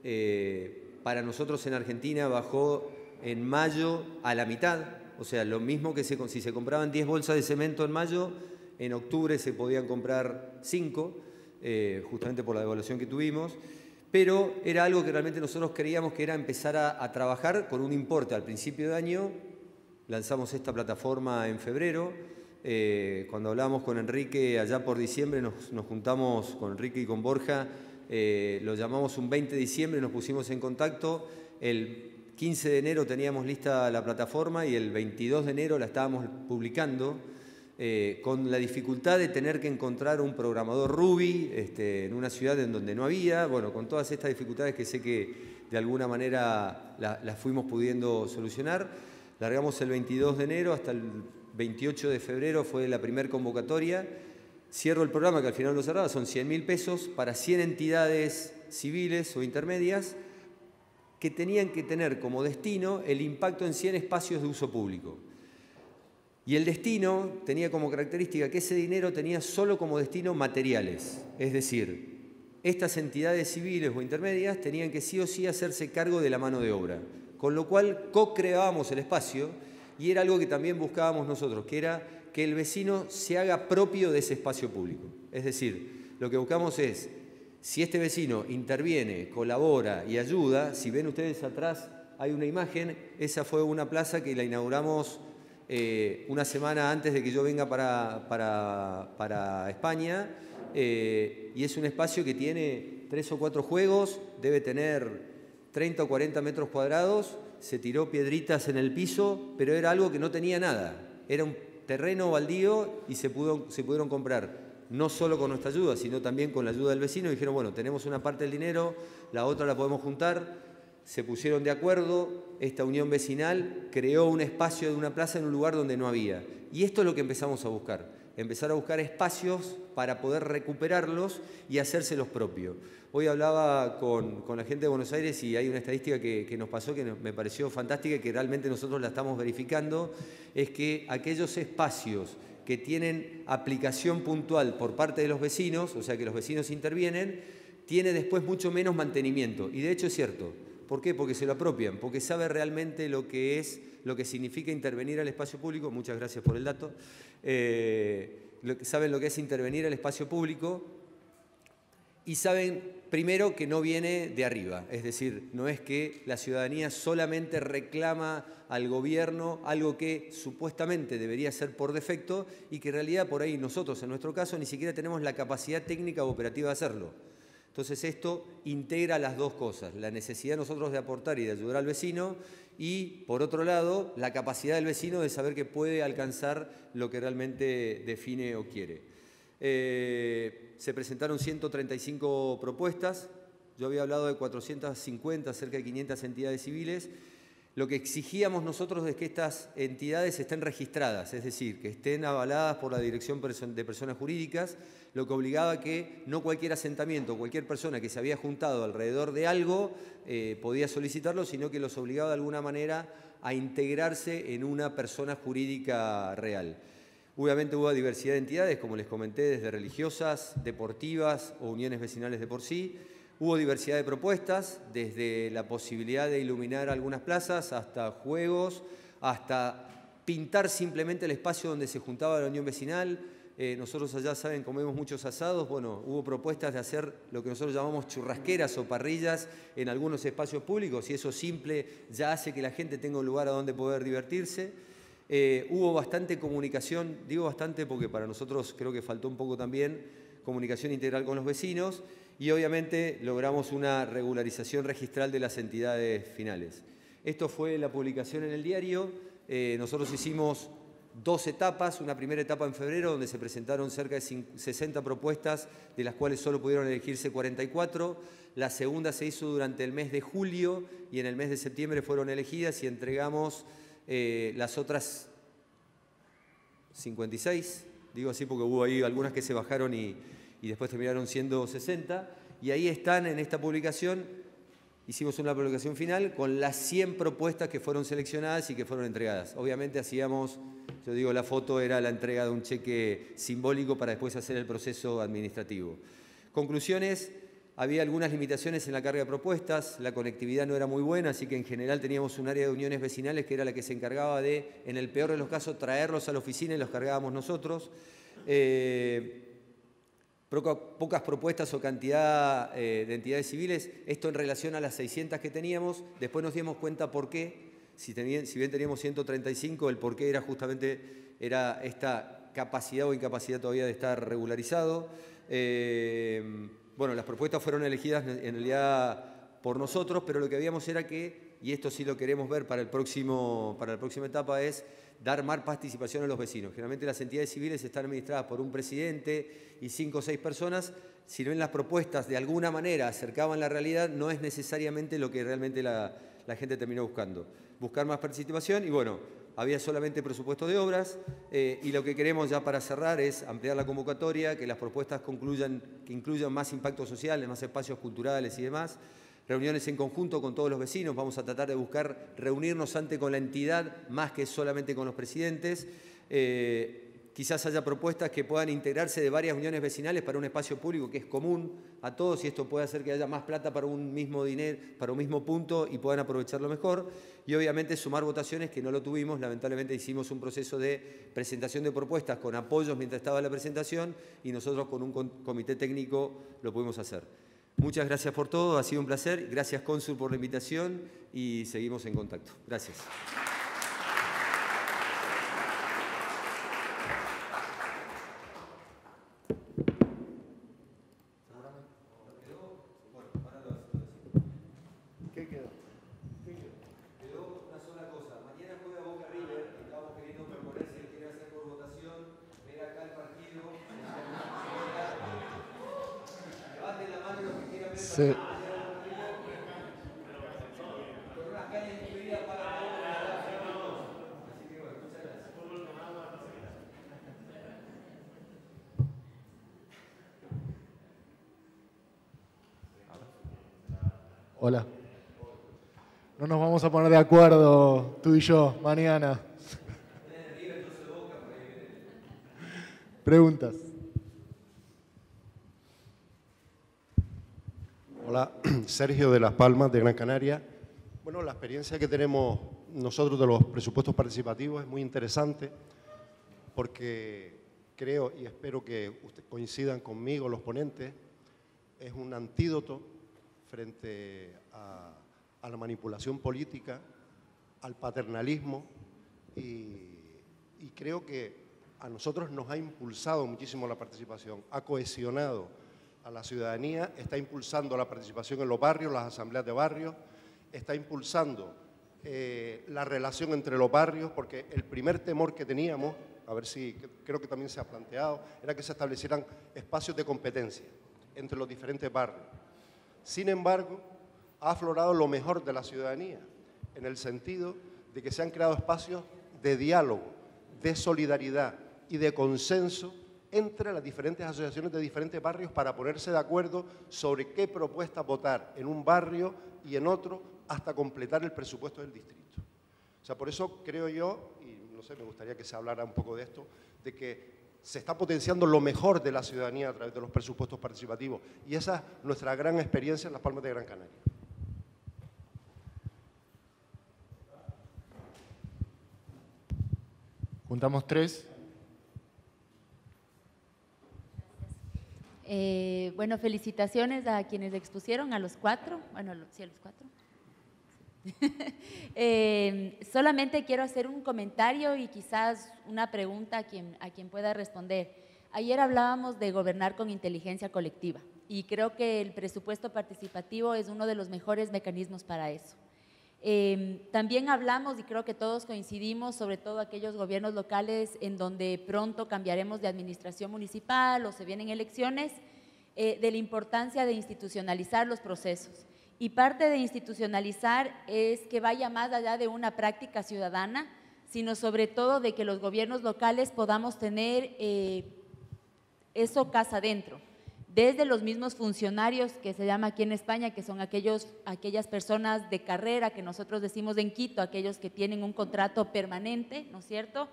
Speaker 4: para nosotros en Argentina bajó en mayo a la mitad, o sea, lo mismo que si se compraban 10 bolsas de cemento en mayo, en octubre se podían comprar 5, justamente por la devaluación que tuvimos, pero era algo que realmente nosotros creíamos que era empezar a trabajar con un importe al principio de año. Lanzamos esta plataforma en febrero. Cuando hablamos con Enrique allá por diciembre, nos juntamos con Enrique y con Borja, lo llamamos un 20 de diciembre, nos pusimos en contacto. El 15 de enero teníamos lista la plataforma y el 22 de enero la estábamos publicando, con la dificultad de tener que encontrar un programador Ruby en una ciudad en donde no había, bueno, con todas estas dificultades que sé que de alguna manera las fuimos pudiendo solucionar. Largamos el 22 de enero hasta el 28 de febrero fue la primera convocatoria. Cierro el programa, que al final lo cerraba, son 100.000 pesos para 100 entidades civiles o intermedias que tenían que tener como destino el impacto en 100 espacios de uso público. Y el destino tenía como característica que ese dinero tenía solo como destino materiales, es decir, estas entidades civiles o intermedias tenían que sí o sí hacerse cargo de la mano de obra, con lo cual co-creábamos el espacio y era algo que también buscábamos nosotros, que era que el vecino se haga propio de ese espacio público. Es decir, lo que buscamos es, si este vecino interviene, colabora y ayuda, si ven ustedes atrás hay una imagen, esa fue una plaza que la inauguramos una semana antes de que yo venga para España, y es un espacio que tiene 3 o 4 juegos, debe tener 30 o 40 metros cuadrados, se tiró piedritas en el piso, pero era algo que no tenía nada, era un terreno baldío y se pudieron comprar, no solo con nuestra ayuda, sino también con la ayuda del vecino, y dijeron, bueno, tenemos una parte del dinero, la otra la podemos juntar. Se pusieron de acuerdo, esta unión vecinal creó un espacio de una plaza en un lugar donde no había. Y esto es lo que empezamos a buscar, empezar a buscar espacios para poder recuperarlos y hacérselos propios. Hoy hablaba con la gente de Buenos Aires y hay una estadística que nos pasó que me pareció fantástica y que realmente nosotros la estamos verificando, es que aquellos espacios que tienen aplicación puntual por parte de los vecinos, o sea que los vecinos intervienen, tiene después mucho menos mantenimiento. Y de hecho es cierto. ¿Por qué? Porque se lo apropian, porque sabe realmente lo que significa intervenir al espacio público. Muchas gracias por el dato. Saben lo que es intervenir al espacio público y saben, primero, que no viene de arriba. Es decir, no es que la ciudadanía solamente reclama al gobierno algo que supuestamente debería ser por defecto y que en realidad por ahí nosotros, en nuestro caso, ni siquiera tenemos la capacidad técnica o operativa de hacerlo. Entonces esto integra las dos cosas, la necesidad de nosotros de aportar y de ayudar al vecino y, por otro lado, la capacidad del vecino de saber que puede alcanzar lo que realmente define o quiere. Se presentaron 135 propuestas, yo había hablado de 450, cerca de 500 entidades civiles. Lo que exigíamos nosotros es que estas entidades estén registradas, es decir, que estén avaladas por la Dirección de Personas Jurídicas, lo que obligaba a que no cualquier asentamiento, cualquier persona que se había juntado alrededor de algo podía solicitarlo, sino que los obligaba de alguna manera a integrarse en una persona jurídica real. Obviamente hubo diversidad de entidades, como les comenté, desde religiosas, deportivas o uniones vecinales de por sí. Hubo diversidad de propuestas, desde la posibilidad de iluminar algunas plazas hasta juegos, hasta pintar simplemente el espacio donde se juntaba la unión vecinal. Nosotros allá, saben, comemos muchos asados. Bueno, hubo propuestas de hacer lo que nosotros llamamos churrasqueras o parrillas en algunos espacios públicos, y eso simple ya hace que la gente tenga un lugar a donde poder divertirse. Hubo bastante comunicación, digo bastante porque para nosotros creo que faltó un poco también, comunicación integral con los vecinos, y obviamente logramos una regularización registral de las entidades finales. Esto fue la publicación en el diario. Nosotros hicimos 2 etapas, una primera etapa en febrero donde se presentaron cerca de 60 propuestas, de las cuales solo pudieron elegirse 44. La segunda se hizo durante el mes de julio y en el mes de septiembre fueron elegidas y entregamos las otras 56, digo así porque hubo ahí algunas que se bajaron y después terminaron siendo 60. Y ahí están en esta publicación. Hicimos una publicación final con las 100 propuestas que fueron seleccionadas y que fueron entregadas. Obviamente hacíamos, yo digo, la foto era la entrega de un cheque simbólico para después hacer el proceso administrativo. Conclusiones, había algunas limitaciones en la carga de propuestas, la conectividad no era muy buena, así que en general teníamos un área de uniones vecinales que era la que se encargaba de, en el peor de los casos, traerlos a la oficina y los cargábamos nosotros. Pocas propuestas o cantidad de entidades civiles, esto en relación a las 600 que teníamos. Después nos dimos cuenta por qué, si bien teníamos 135, el por qué era justamente esta capacidad o incapacidad todavía de estar regularizado. Bueno, las propuestas fueron elegidas en realidad por nosotros, pero lo que habíamos era que, y esto sí lo queremos ver para la próxima etapa, es dar más participación a los vecinos. Generalmente las entidades civiles están administradas por un presidente y 5 o 6 personas. Si bien las propuestas de alguna manera acercaban la realidad, no es necesariamente lo que realmente la gente terminó buscando. Buscar más participación y bueno, había solamente presupuesto de obras y lo que queremos ya para cerrar es ampliar la convocatoria, que las propuestas que incluyan más impacto social, más espacios culturales y demás. Reuniones en conjunto con todos los vecinos, vamos a tratar de buscar reunirnos antes con la entidad más que solamente con los presidentes. Quizás haya propuestas que puedan integrarse de varias uniones vecinales para un espacio público que es común a todos y esto puede hacer que haya más plata para un mismo dinero, para un mismo punto y puedan aprovecharlo mejor. Y obviamente sumar votaciones que no lo tuvimos, lamentablemente hicimos un proceso de presentación de propuestas con apoyos mientras estaba la presentación y nosotros con un comité técnico lo pudimos hacer. Muchas gracias por todo, ha sido un placer. Gracias, cónsul, por la invitación y seguimos en contacto. Gracias.
Speaker 1: ¿Qué quedó?
Speaker 4: Quedó una sola cosa. Mañana juega Boca River, estamos queriendo proponer si quiere hacer por votación, ver acá el partido. Levanten la mano los que quieran ver.
Speaker 1: Sí.
Speaker 4: Con unas cañas incluidas para todos. Así que bueno, muchas gracias.
Speaker 1: Hola. No nos vamos a poner de acuerdo tú y yo mañana. Preguntas.
Speaker 5: Hola, Sergio de Las Palmas, de Gran Canaria. Bueno, la experiencia que tenemos nosotros de los presupuestos participativos es muy interesante porque creo y espero que ustedes coincidan conmigo, los ponentes, es un antídoto frente a la manipulación política, al paternalismo y creo que a nosotros nos ha impulsado muchísimo la participación, ha cohesionado a la ciudadanía, está impulsando la participación en los barrios, las asambleas de barrios, está impulsando la relación entre los barrios, porque el primer temor que teníamos, a ver si creo que también se ha planteado, era que se establecieran espacios de competencia entre los diferentes barrios. Sin embargo, ha aflorado lo mejor de la ciudadanía, en el sentido de que se han creado espacios de diálogo, de solidaridad y de consenso entre las diferentes asociaciones de diferentes barrios para ponerse de acuerdo sobre qué propuestas votar en un barrio y en otro hasta completar el presupuesto del distrito. O sea, por eso creo yo, y no sé, me gustaría que se hablara un poco de esto, de que se está potenciando lo mejor de la ciudadanía a través de los presupuestos participativos y esa es nuestra gran experiencia en Las Palmas de Gran Canaria.
Speaker 1: Juntamos 3.
Speaker 6: Bueno, felicitaciones a quienes expusieron, a los 4. Bueno, sí, a los 4. Solamente quiero hacer un comentario y quizás una pregunta a quien pueda responder. Ayer hablábamos de gobernar con inteligencia colectiva y creo que el presupuesto participativo es uno de los mejores mecanismos para eso. También hablamos, y creo que todos coincidimos, sobre todo aquellos gobiernos locales en donde pronto cambiaremos de administración municipal o se vienen elecciones, de la importancia de institucionalizar los procesos. Y parte de institucionalizar es que vaya más allá de una práctica ciudadana, sino sobre todo de que los gobiernos locales podamos tener eso casa adentro. Desde los mismos funcionarios, que se llama aquí en España, que son aquellas personas de carrera que nosotros decimos en Quito, aquellos que tienen un contrato permanente, ¿no es cierto?,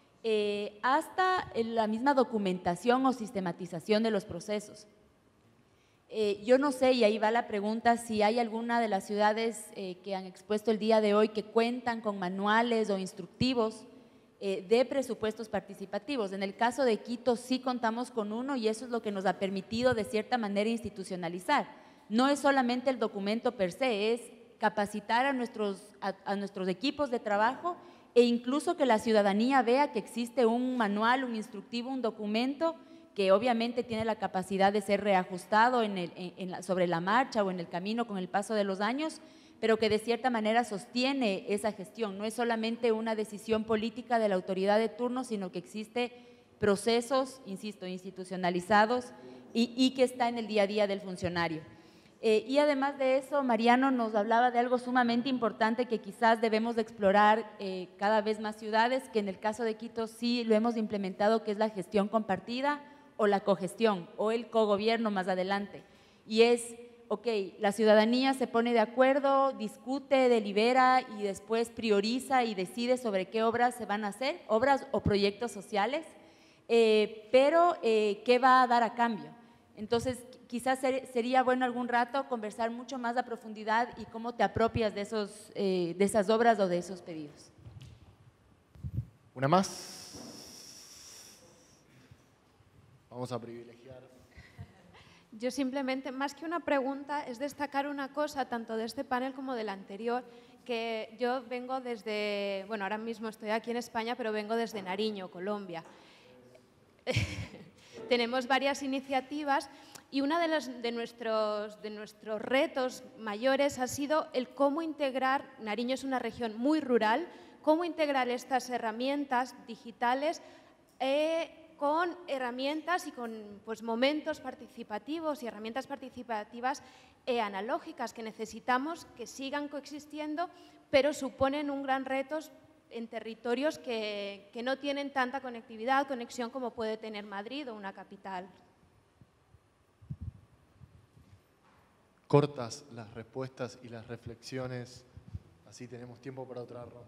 Speaker 6: hasta la misma documentación o sistematización de los procesos. Yo no sé, y ahí va la pregunta, si hay alguna de las ciudades que han expuesto el día de hoy que cuentan con manuales o instructivos de presupuestos participativos. En el caso de Quito sí contamos con uno y eso es lo que nos ha permitido de cierta manera institucionalizar. No es solamente el documento per se, es capacitar a nuestros equipos de trabajo e incluso que la ciudadanía vea que existe un manual, un instructivo, un documento que obviamente tiene la capacidad de ser reajustado sobre la marcha o en el camino con el paso de los años, pero que de cierta manera sostiene esa gestión. No es solamente una decisión política de la autoridad de turno, sino que existe procesos, insisto, institucionalizados y que está en el día a día del funcionario. Y además de eso, Mariano nos hablaba de algo sumamente importante que quizás debemos de explorar cada vez más ciudades, que en el caso de Quito sí lo hemos implementado, que es la gestión compartida o la cogestión o el cogobierno más adelante. Y es, ok, la ciudadanía se pone de acuerdo, discute, delibera y después prioriza y decide sobre qué obras se van a hacer, obras o proyectos sociales, pero ¿qué va a dar a cambio? Entonces, quizás sería bueno algún rato conversar mucho más a profundidad y cómo te apropias de esas obras o de esos pedidos.
Speaker 1: ¿Una más? Vamos a privilegiar.
Speaker 7: Yo simplemente, más que una pregunta, es destacar una cosa, tanto de este panel como del anterior, que yo vengo desde, bueno, ahora mismo estoy aquí en España, pero vengo desde Nariño, Colombia. Tenemos varias iniciativas y uno de nuestros retos mayores ha sido el cómo integrar, Nariño es una región muy rural, cómo integrar estas herramientas digitales con herramientas y con momentos participativos y herramientas participativas analógicas que necesitamos que sigan coexistiendo, pero suponen un gran reto en territorios que no tienen tanta conexión como puede tener Madrid o una capital.
Speaker 1: Cortas las respuestas y las reflexiones, así tenemos tiempo para otra ronda.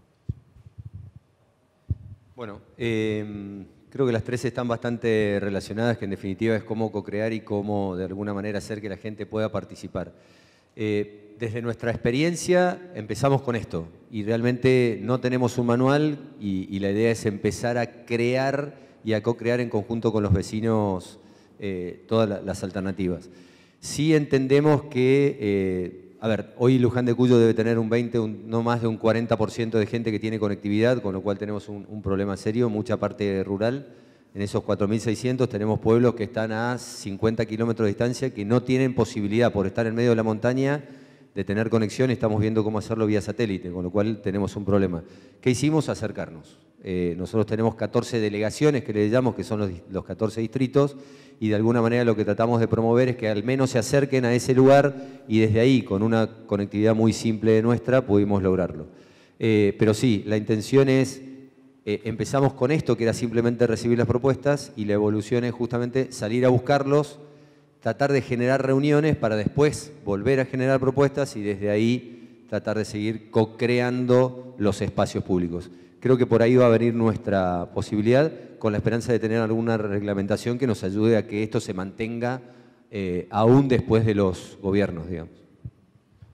Speaker 4: Bueno, creo que las tres están bastante relacionadas, que en definitiva es cómo co-crear y cómo de alguna manera hacer que la gente pueda participar. Desde nuestra experiencia empezamos con esto y realmente no tenemos un manual y la idea es empezar a crear y a co-crear en conjunto con los vecinos todas las alternativas. Sí entendemos que, hoy Luján de Cuyo debe tener no más de un 40% de gente que tiene conectividad, con lo cual tenemos un problema serio, mucha parte rural. En esos 4.600 tenemos pueblos que están a 50 kilómetros de distancia, que no tienen posibilidad, por estar en medio de la montaña, de tener conexión. Estamos viendo cómo hacerlo vía satélite, con lo cual tenemos un problema. ¿Qué hicimos? Acercarnos. Nosotros tenemos 14 delegaciones, que le llamamos, que son los 14 distritos, y de alguna manera lo que tratamos de promover es que al menos se acerquen a ese lugar y desde ahí, con una conectividad muy simple nuestra, pudimos lograrlo. Pero sí, la intención es, empezamos con esto, que era simplemente recibir las propuestas, y la evolución es justamente salir a buscarlos, tratar de generar reuniones para después volver a generar propuestas y desde ahí tratar de seguir co-creando los espacios públicos. Creo que por ahí va a venir nuestra posibilidad, con la esperanza de tener alguna reglamentación que nos ayude a que esto se mantenga aún después de los gobiernos, digamos.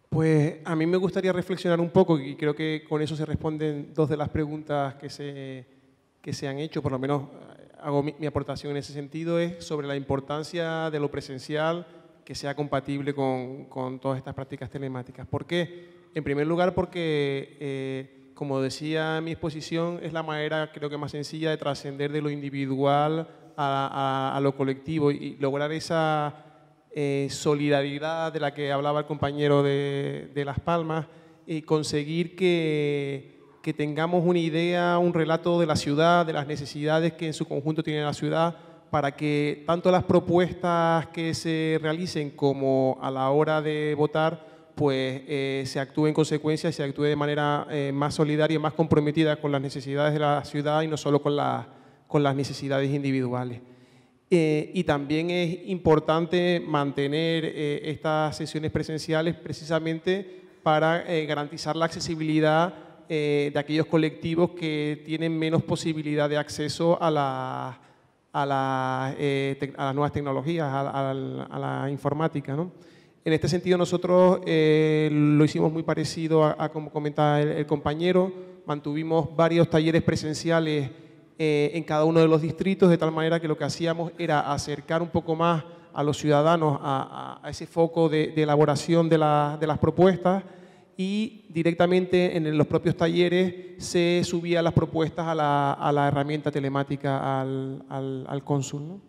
Speaker 3: Pues a mí me gustaría reflexionar un poco, y creo que con eso se responden dos de las preguntas que se han hecho, por lo menos hago mi aportación en ese sentido, es sobre la importancia de lo presencial que sea compatible con todas estas prácticas telemáticas. ¿Por qué? En primer lugar, porque, como decía en mi exposición, es la manera, creo que más sencilla, de trascender de lo individual a lo colectivo y lograr esa solidaridad de la que hablaba el compañero de Las Palmas y conseguir que tengamos una idea, un relato de la ciudad, de las necesidades que en su conjunto tiene la ciudad, para que tanto las propuestas que se realicen como a la hora de votar, pues se actúe en consecuencia y se actúe de manera más solidaria y más comprometida con las necesidades de la ciudad y no solo con las necesidades individuales. Y también es importante mantener estas sesiones presenciales precisamente para garantizar la accesibilidad de aquellos colectivos que tienen menos posibilidad de acceso a las nuevas tecnologías, a la informática, ¿no? En este sentido nosotros lo hicimos muy parecido a como comentaba el compañero, mantuvimos varios talleres presenciales en cada uno de los distritos, de tal manera que lo que hacíamos era acercar un poco más a los ciudadanos a ese foco de elaboración de las propuestas, y directamente en los propios talleres se subían las propuestas a la herramienta telemática al cónsul, ¿no?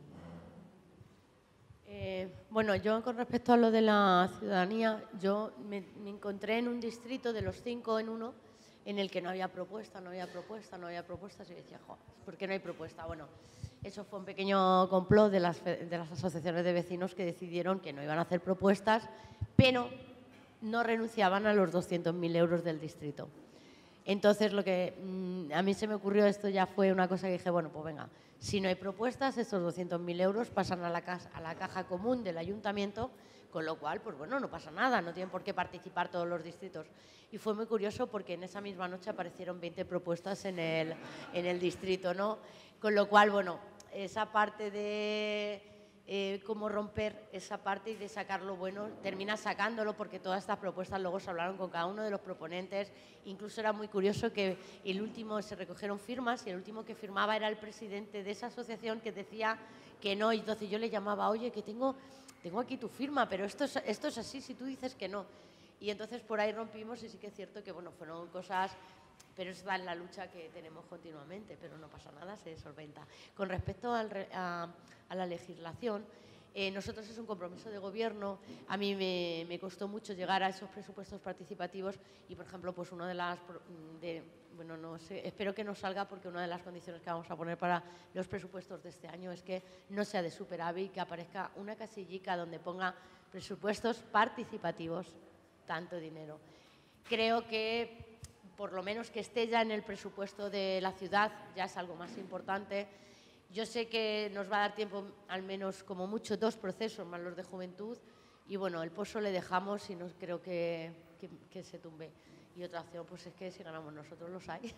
Speaker 2: Bueno, yo con respecto a lo de la ciudadanía, yo me encontré en un distrito de los 5 en uno en el que no había propuesta, no había propuestas, y decía, joder, ¿por qué no hay propuesta? Bueno, eso fue un pequeño complot de las asociaciones de vecinos que decidieron que no iban a hacer propuestas, pero no renunciaban a los 200.000 euros del distrito. Entonces, lo que a mí se me ocurrió, esto ya fue una cosa que dije, bueno, pues venga, si no hay propuestas, estos 200.000 euros pasan a la caja común del ayuntamiento, con lo cual, pues bueno, no pasa nada, no tienen por qué participar todos los distritos. Y fue muy curioso porque en esa misma noche aparecieron 20 propuestas en el distrito, ¿no? Con lo cual, bueno, esa parte de cómo romper esa parte y de sacar lo bueno, termina sacándolo, porque todas estas propuestas luego se hablaron con cada uno de los proponentes. Incluso era muy curioso que el último, se recogieron firmas y el último que firmaba era el presidente de esa asociación, que decía que no. Y entonces yo le llamaba, oye, que tengo aquí tu firma, pero esto es así si tú dices que no. Y entonces por ahí rompimos, y sí que es cierto que bueno, fueron cosas, pero es la lucha que tenemos continuamente, pero no pasa nada, se solventa. Con respecto a la legislación, nosotros es un compromiso de gobierno. A mí me costó mucho llegar a esos presupuestos participativos y, por ejemplo, pues una de las... bueno, no sé, espero que no salga, porque una de las condiciones que vamos a poner para los presupuestos de este año es que no sea de superávit, que aparezca una casillica donde ponga presupuestos participativos, tanto dinero. Creo que por lo menos que esté ya en el presupuesto de la ciudad ya es algo más importante. Yo sé que nos va a dar tiempo, al menos como mucho, 2 procesos más los de juventud, y bueno, el pozo le dejamos y no creo que se tumbe. Y otra opción, pues es que si ganamos nosotros los hay.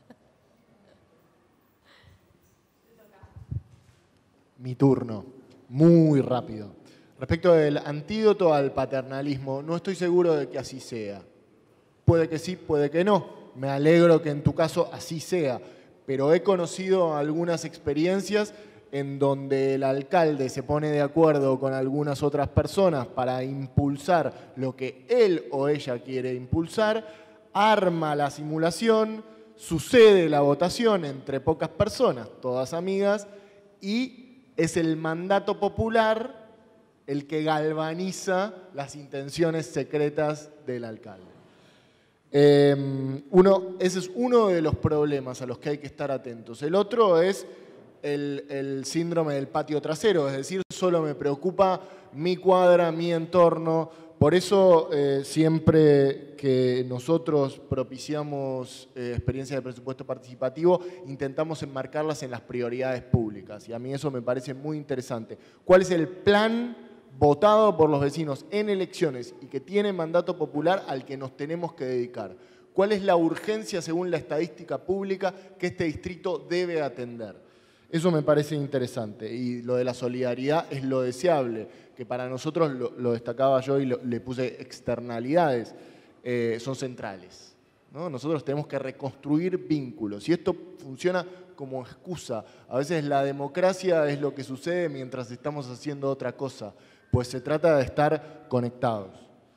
Speaker 1: Mi turno, muy rápido. Respecto del antídoto al paternalismo, no estoy seguro de que así sea. Puede que sí, puede que no. Me alegro que en tu caso así sea. Pero he conocido algunas experiencias en donde el alcalde se pone de acuerdo con algunas otras personas para impulsar lo que él o ella quiere impulsar, arma la simulación, sucede la votación entre pocas personas, todas amigas, y es el mandato popular el que galvaniza las intenciones secretas del alcalde. Ese es uno de los problemas a los que hay que estar atentos. El otro es el síndrome del patio trasero, es decir, solo me preocupa mi cuadra, mi entorno. Por eso siempre que nosotros propiciamos experiencias de presupuesto participativo, intentamos enmarcarlas en las prioridades públicas, y a mí eso me parece muy interesante. ¿Cuál es el plan votado por los vecinos en elecciones y que tiene mandato popular al que nos tenemos que dedicar? ¿Cuál es la urgencia según la estadística pública que este distrito debe atender? Eso me parece interesante y lo de la solidaridad es lo deseable, que para nosotros, lo destacaba yo y le puse externalidades, son centrales, ¿no? Nosotros tenemos que reconstruir vínculos y esto funciona como excusa. A veces la democracia es lo que sucede mientras estamos haciendo otra cosa, pues se trata de estar conectados.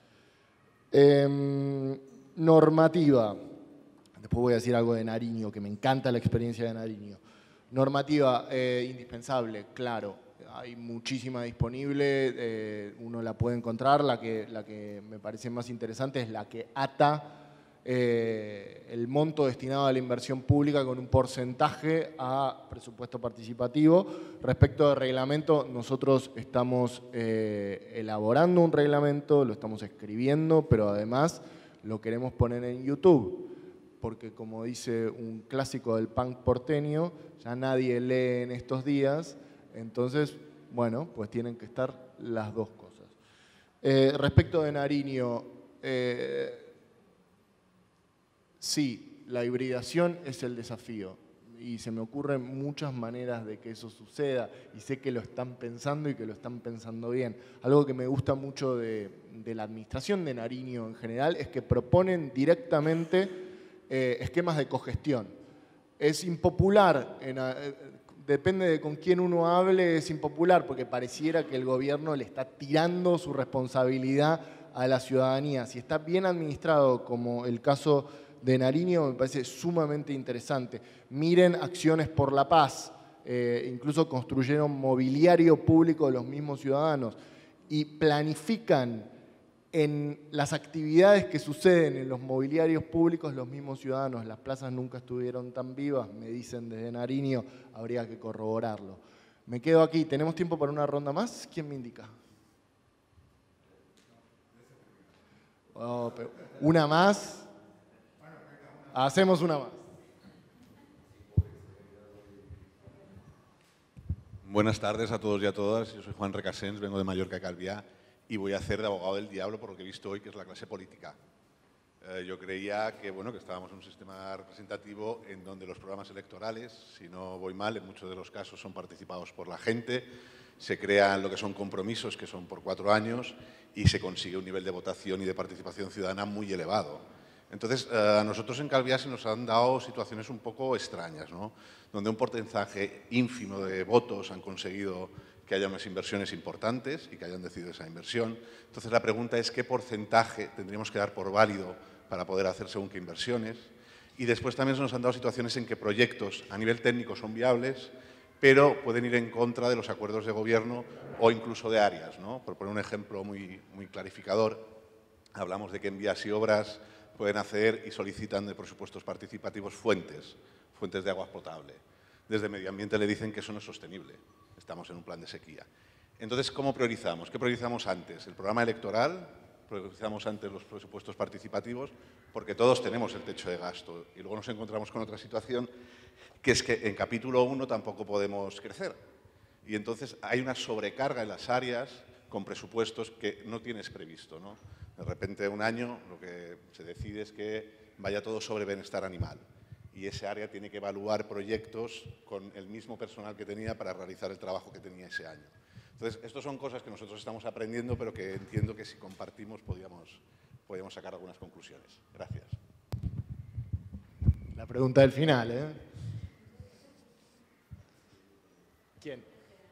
Speaker 1: Normativa. Después voy a decir algo de Nariño, que me encanta la experiencia de Nariño. Normativa, indispensable, claro. Hay muchísima disponible, uno la puede encontrar. La que me parece más interesante es la que ata el monto destinado a la inversión pública con un porcentaje a presupuesto participativo. Respecto al reglamento, nosotros estamos elaborando un reglamento, lo estamos escribiendo, pero además lo queremos poner en YouTube, porque como dice un clásico del punk porteño, ya nadie lee en estos días, entonces, bueno, pues tienen que estar las dos cosas. Respecto de Nariño, sí, la hibridación es el desafío y se me ocurren muchas maneras de que eso suceda y sé que lo están pensando y que lo están pensando bien. Algo que me gusta mucho de la administración de Nariño en general es que proponen directamente esquemas de cogestión. Es impopular, depende de con quién uno hable, es impopular porque pareciera que el gobierno le está tirando su responsabilidad a la ciudadanía. Si está bien administrado, como el caso de Nariño, me parece sumamente interesante. Miren Acciones por la Paz, incluso construyeron mobiliario público de los mismos ciudadanos y planifican en las actividades que suceden en los mobiliarios públicos los mismos ciudadanos. Las plazas nunca estuvieron tan vivas, me dicen desde Nariño, habría que corroborarlo. Me quedo aquí. ¿Tenemos tiempo para una ronda más? ¿Quién me indica? Oh, pero ¿una más? Hacemos una más.
Speaker 8: Buenas tardes a todos y a todas. Yo soy Juan Recasens, vengo de Mallorca, Calviá, y voy a hacer de abogado del diablo por lo que he visto hoy, que es la clase política. Yo creía que, bueno, que estábamos en un sistema representativo en donde los programas electorales, si no voy mal, en muchos de los casos son participados por la gente, se crean lo que son compromisos, que son por 4 años, y se consigue un nivel de votación y de participación ciudadana muy elevado. Entonces, a nosotros en Calviá se nos han dado situaciones un poco extrañas, ¿no? Donde un porcentaje ínfimo de votos han conseguido que haya unas inversiones importantes y que hayan decidido esa inversión. Entonces, la pregunta es qué porcentaje tendríamos que dar por válido para poder hacer según qué inversiones. Y después también se nos han dado situaciones en que proyectos a nivel técnico son viables, pero pueden ir en contra de los acuerdos de gobierno o incluso de áreas, ¿no? Por poner un ejemplo muy clarificador, hablamos de que en vías y obras pueden hacer y solicitan de presupuestos participativos fuentes de agua potable. Desde Medio Ambiente le dicen que eso no es sostenible. Estamos en un plan de sequía. Entonces, ¿cómo priorizamos? ¿Qué priorizamos antes? ¿El programa electoral? ¿Priorizamos antes los presupuestos participativos? Porque todos tenemos el techo de gasto y luego nos encontramos con otra situación, que es que en capítulo 1 tampoco podemos crecer. Y entonces hay una sobrecarga en las áreas con presupuestos que no tienes previsto, ¿no? De repente, un año lo que se decide es que vaya todo sobre bienestar animal. Y ese área tiene que evaluar proyectos con el mismo personal que tenía para realizar el trabajo que tenía ese año. Entonces, estas son cosas que nosotros estamos aprendiendo, pero que entiendo que si compartimos podríamos sacar algunas conclusiones. Gracias.
Speaker 1: La pregunta del final, ¿eh? ¿Quién?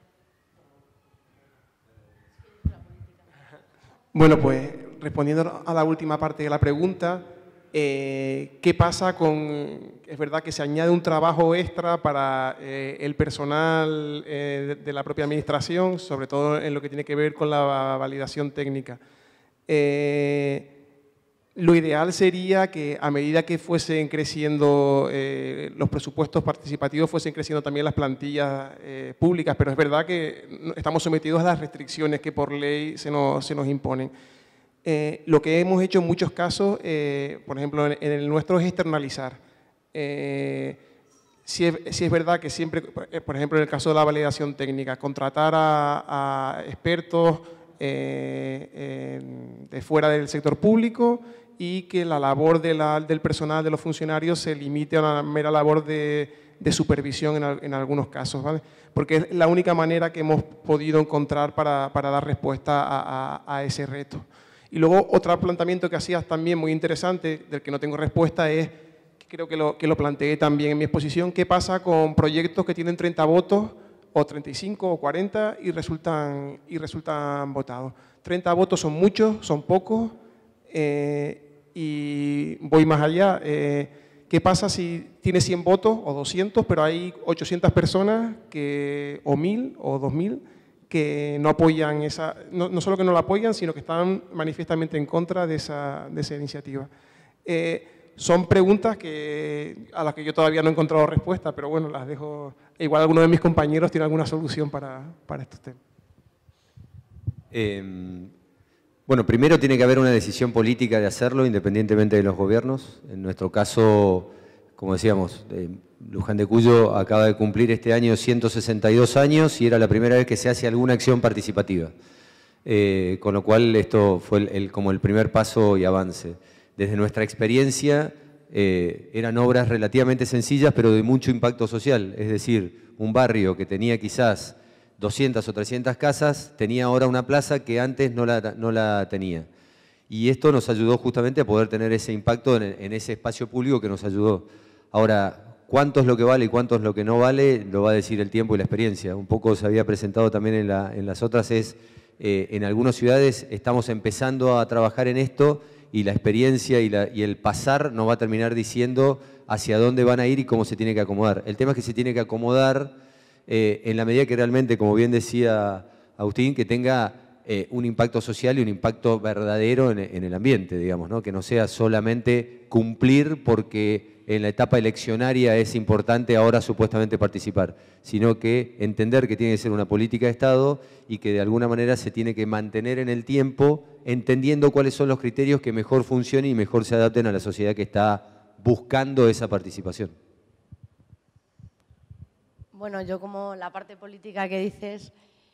Speaker 3: Bueno, pues respondiendo a la última parte de la pregunta, ¿qué pasa con...? Es verdad que se añade un trabajo extra para el personal de la propia administración, sobre todo en lo que tiene que ver con la validación técnica. Lo ideal sería que a medida que fuesen creciendo los presupuestos participativos, fuesen creciendo también las plantillas públicas, pero es verdad que estamos sometidos a las restricciones que por ley se nos imponen. Lo que hemos hecho en muchos casos, por ejemplo, en el nuestro es externalizar. Sí es verdad que siempre, por ejemplo, en el caso de la validación técnica, contratar a expertos de fuera del sector público y que la labor del personal, de los funcionarios, se limite a una mera labor de supervisión en algunos casos, ¿vale? Porque es la única manera que hemos podido encontrar para dar respuesta a ese reto. Y luego otro planteamiento que hacías también muy interesante, del que no tengo respuesta, es, creo que lo planteé también en mi exposición, ¿qué pasa con proyectos que tienen 30 votos o 35 o 40 y resultan votados? 30 votos son muchos, son pocos, y voy más allá. ¿Qué pasa si tiene 100 votos o 200, pero hay 800 personas o 1000 o 2000 que no apoyan no solo que no la apoyan, sino que están manifiestamente en contra de esa iniciativa? Son preguntas a las que yo todavía no he encontrado respuesta, pero bueno, las dejo. Igual alguno de mis compañeros tiene alguna solución para estos temas.
Speaker 4: Bueno, primero tiene que haber una decisión política de hacerlo, independientemente de los gobiernos. En nuestro caso, como decíamos, Luján de Cuyo acaba de cumplir este año 162 años y era la primera vez que se hace alguna acción participativa. Con lo cual esto fue como el primer paso y avance. Desde nuestra experiencia eran obras relativamente sencillas pero de mucho impacto social. Es decir, un barrio que tenía quizás 200 o 300 casas, tenía ahora una plaza que antes no la tenía. Y esto nos ayudó justamente a poder tener ese impacto en ese espacio público que nos ayudó. Ahora, cuánto es lo que vale y cuánto es lo que no vale, lo va a decir el tiempo y la experiencia. Un poco se había presentado también en las otras, en algunas ciudades estamos empezando a trabajar en esto y la experiencia y el pasar nos va a terminar diciendo hacia dónde van a ir y cómo se tiene que acomodar. El tema es que se tiene que acomodar en la medida que realmente, como bien decía Agustín, que tenga un impacto social y un impacto verdadero en el ambiente, digamos, ¿no? Que no sea solamente cumplir porque en la etapa eleccionaria es importante ahora supuestamente participar, sino que entender que tiene que ser una política de Estado y que de alguna manera se tiene que mantener en el tiempo, entendiendo cuáles son los criterios que mejor funcionen y mejor se adapten a la sociedad que está buscando esa participación.
Speaker 2: Bueno, yo como la parte política que dices,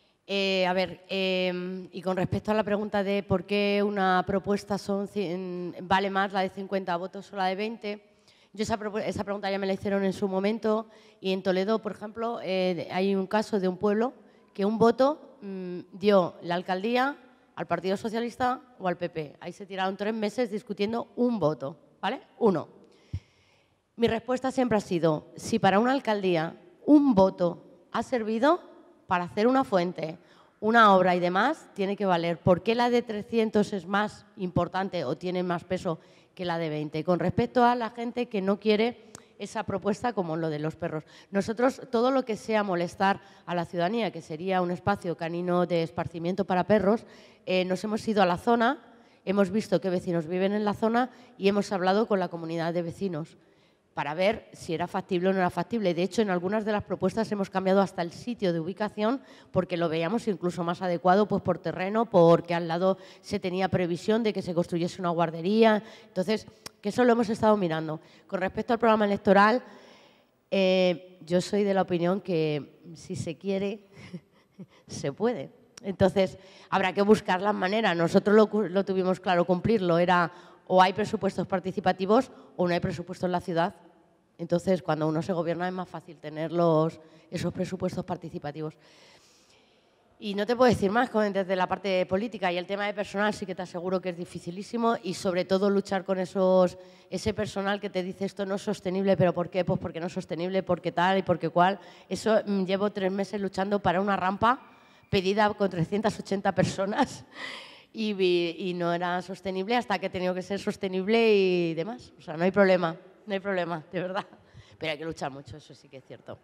Speaker 2: y con respecto a la pregunta de por qué una propuesta vale más la de 50 votos o la de 20, yo esa pregunta ya me la hicieron en su momento y en Toledo, por ejemplo, hay un caso de un pueblo que un voto dio la alcaldía al Partido Socialista o al PP. Ahí se tiraron 3 meses discutiendo un voto, ¿vale? Uno. Mi respuesta siempre ha sido, si para una alcaldía un voto ha servido para hacer una fuente, una obra y demás, tiene que valer. ¿Por qué la de 300 es más importante o tiene más peso que la de 20? Con respecto a la gente que no quiere esa propuesta como lo de los perros. Nosotros, todo lo que sea molestar a la ciudadanía, que sería un espacio canino de esparcimiento para perros, nos hemos ido a la zona, hemos visto qué vecinos viven en la zona y hemos hablado con la comunidad de vecinos para ver si era factible o no era factible. De hecho, en algunas de las propuestas hemos cambiado hasta el sitio de ubicación porque lo veíamos incluso más adecuado pues, por terreno, porque al lado se tenía previsión de que se construyese una guardería. Entonces, que eso lo hemos estado mirando. Con respecto al programa electoral, yo soy de la opinión que si se quiere, se puede. Entonces, habrá que buscar las maneras. Nosotros lo tuvimos claro, cumplirlo. Era o hay presupuestos participativos o no hay presupuestos en la ciudad. Entonces, cuando uno se gobierna es más fácil tener esos presupuestos participativos. Y no te puedo decir más desde la parte política. Y el tema de personal sí que te aseguro que es dificilísimo y sobre todo luchar con ese personal que te dice esto no es sostenible, ¿pero por qué? Pues porque no es sostenible, porque tal y porque cual. Eso llevo 3 meses luchando para una rampa pedida con 380 personas y no era sostenible hasta que ha tenido que ser sostenible y demás. O sea, no hay problema, de verdad. Pero hay que luchar mucho, eso sí que es cierto.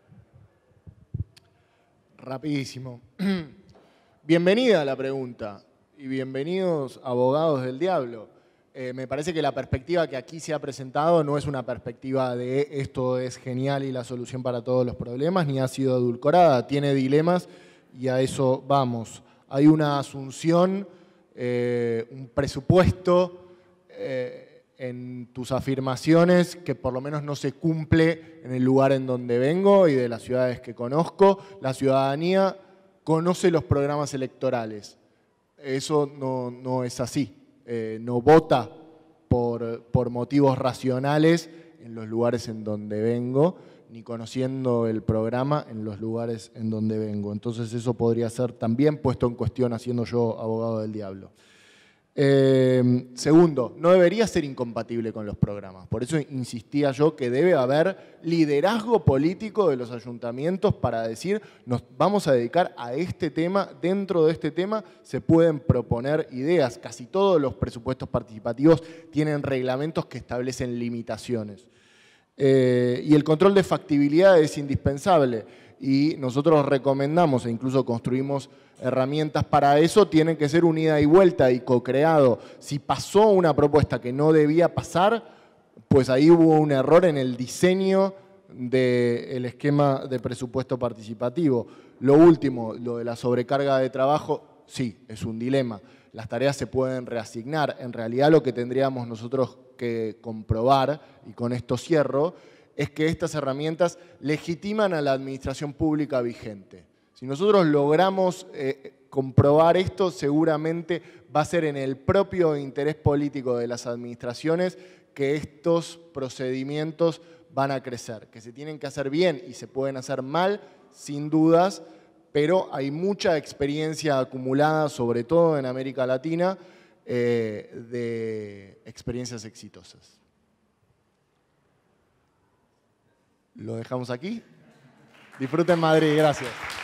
Speaker 1: Rapidísimo. Bienvenida a la pregunta y bienvenidos abogados del diablo. Me parece que la perspectiva que aquí se ha presentado no es una perspectiva de esto es genial y la solución para todos los problemas, ni ha sido edulcorada, tiene dilemas y a eso vamos. Hay una asunción, un presupuesto en tus afirmaciones que por lo menos no se cumple en el lugar en donde vengo y de las ciudades que conozco. La ciudadanía conoce los programas electorales. Eso no es así. No vota por motivos racionales en los lugares en donde vengo, ni conociendo el programa en los lugares en donde vengo. Entonces eso podría ser también puesto en cuestión haciendo yo abogado del diablo. Segundo, no debería ser incompatible con los programas. Por eso insistía yo que debe haber liderazgo político de los ayuntamientos para decir, nos vamos a dedicar a este tema, dentro de este tema se pueden proponer ideas. Casi todos los presupuestos participativos tienen reglamentos que establecen limitaciones. Y el control de factibilidad es indispensable. Y nosotros recomendamos e incluso construimos herramientas para eso, tienen que ser un ida y vuelta y co-creado. Si pasó una propuesta que no debía pasar, pues ahí hubo un error en el diseño del esquema de presupuesto participativo. Lo último, lo de la sobrecarga de trabajo, sí, es un dilema. Las tareas se pueden reasignar. En realidad lo que tendríamos nosotros que comprobar, y con esto cierro, es que estas herramientas legitiman a la administración pública vigente. Si nosotros logramos comprobar esto, seguramente va a ser en el propio interés político de las administraciones que estos procedimientos van a crecer, que se tienen que hacer bien y se pueden hacer mal, sin dudas, pero hay mucha experiencia acumulada, sobre todo en América Latina, de experiencias exitosas. Lo dejamos aquí. Disfruten Madrid, gracias.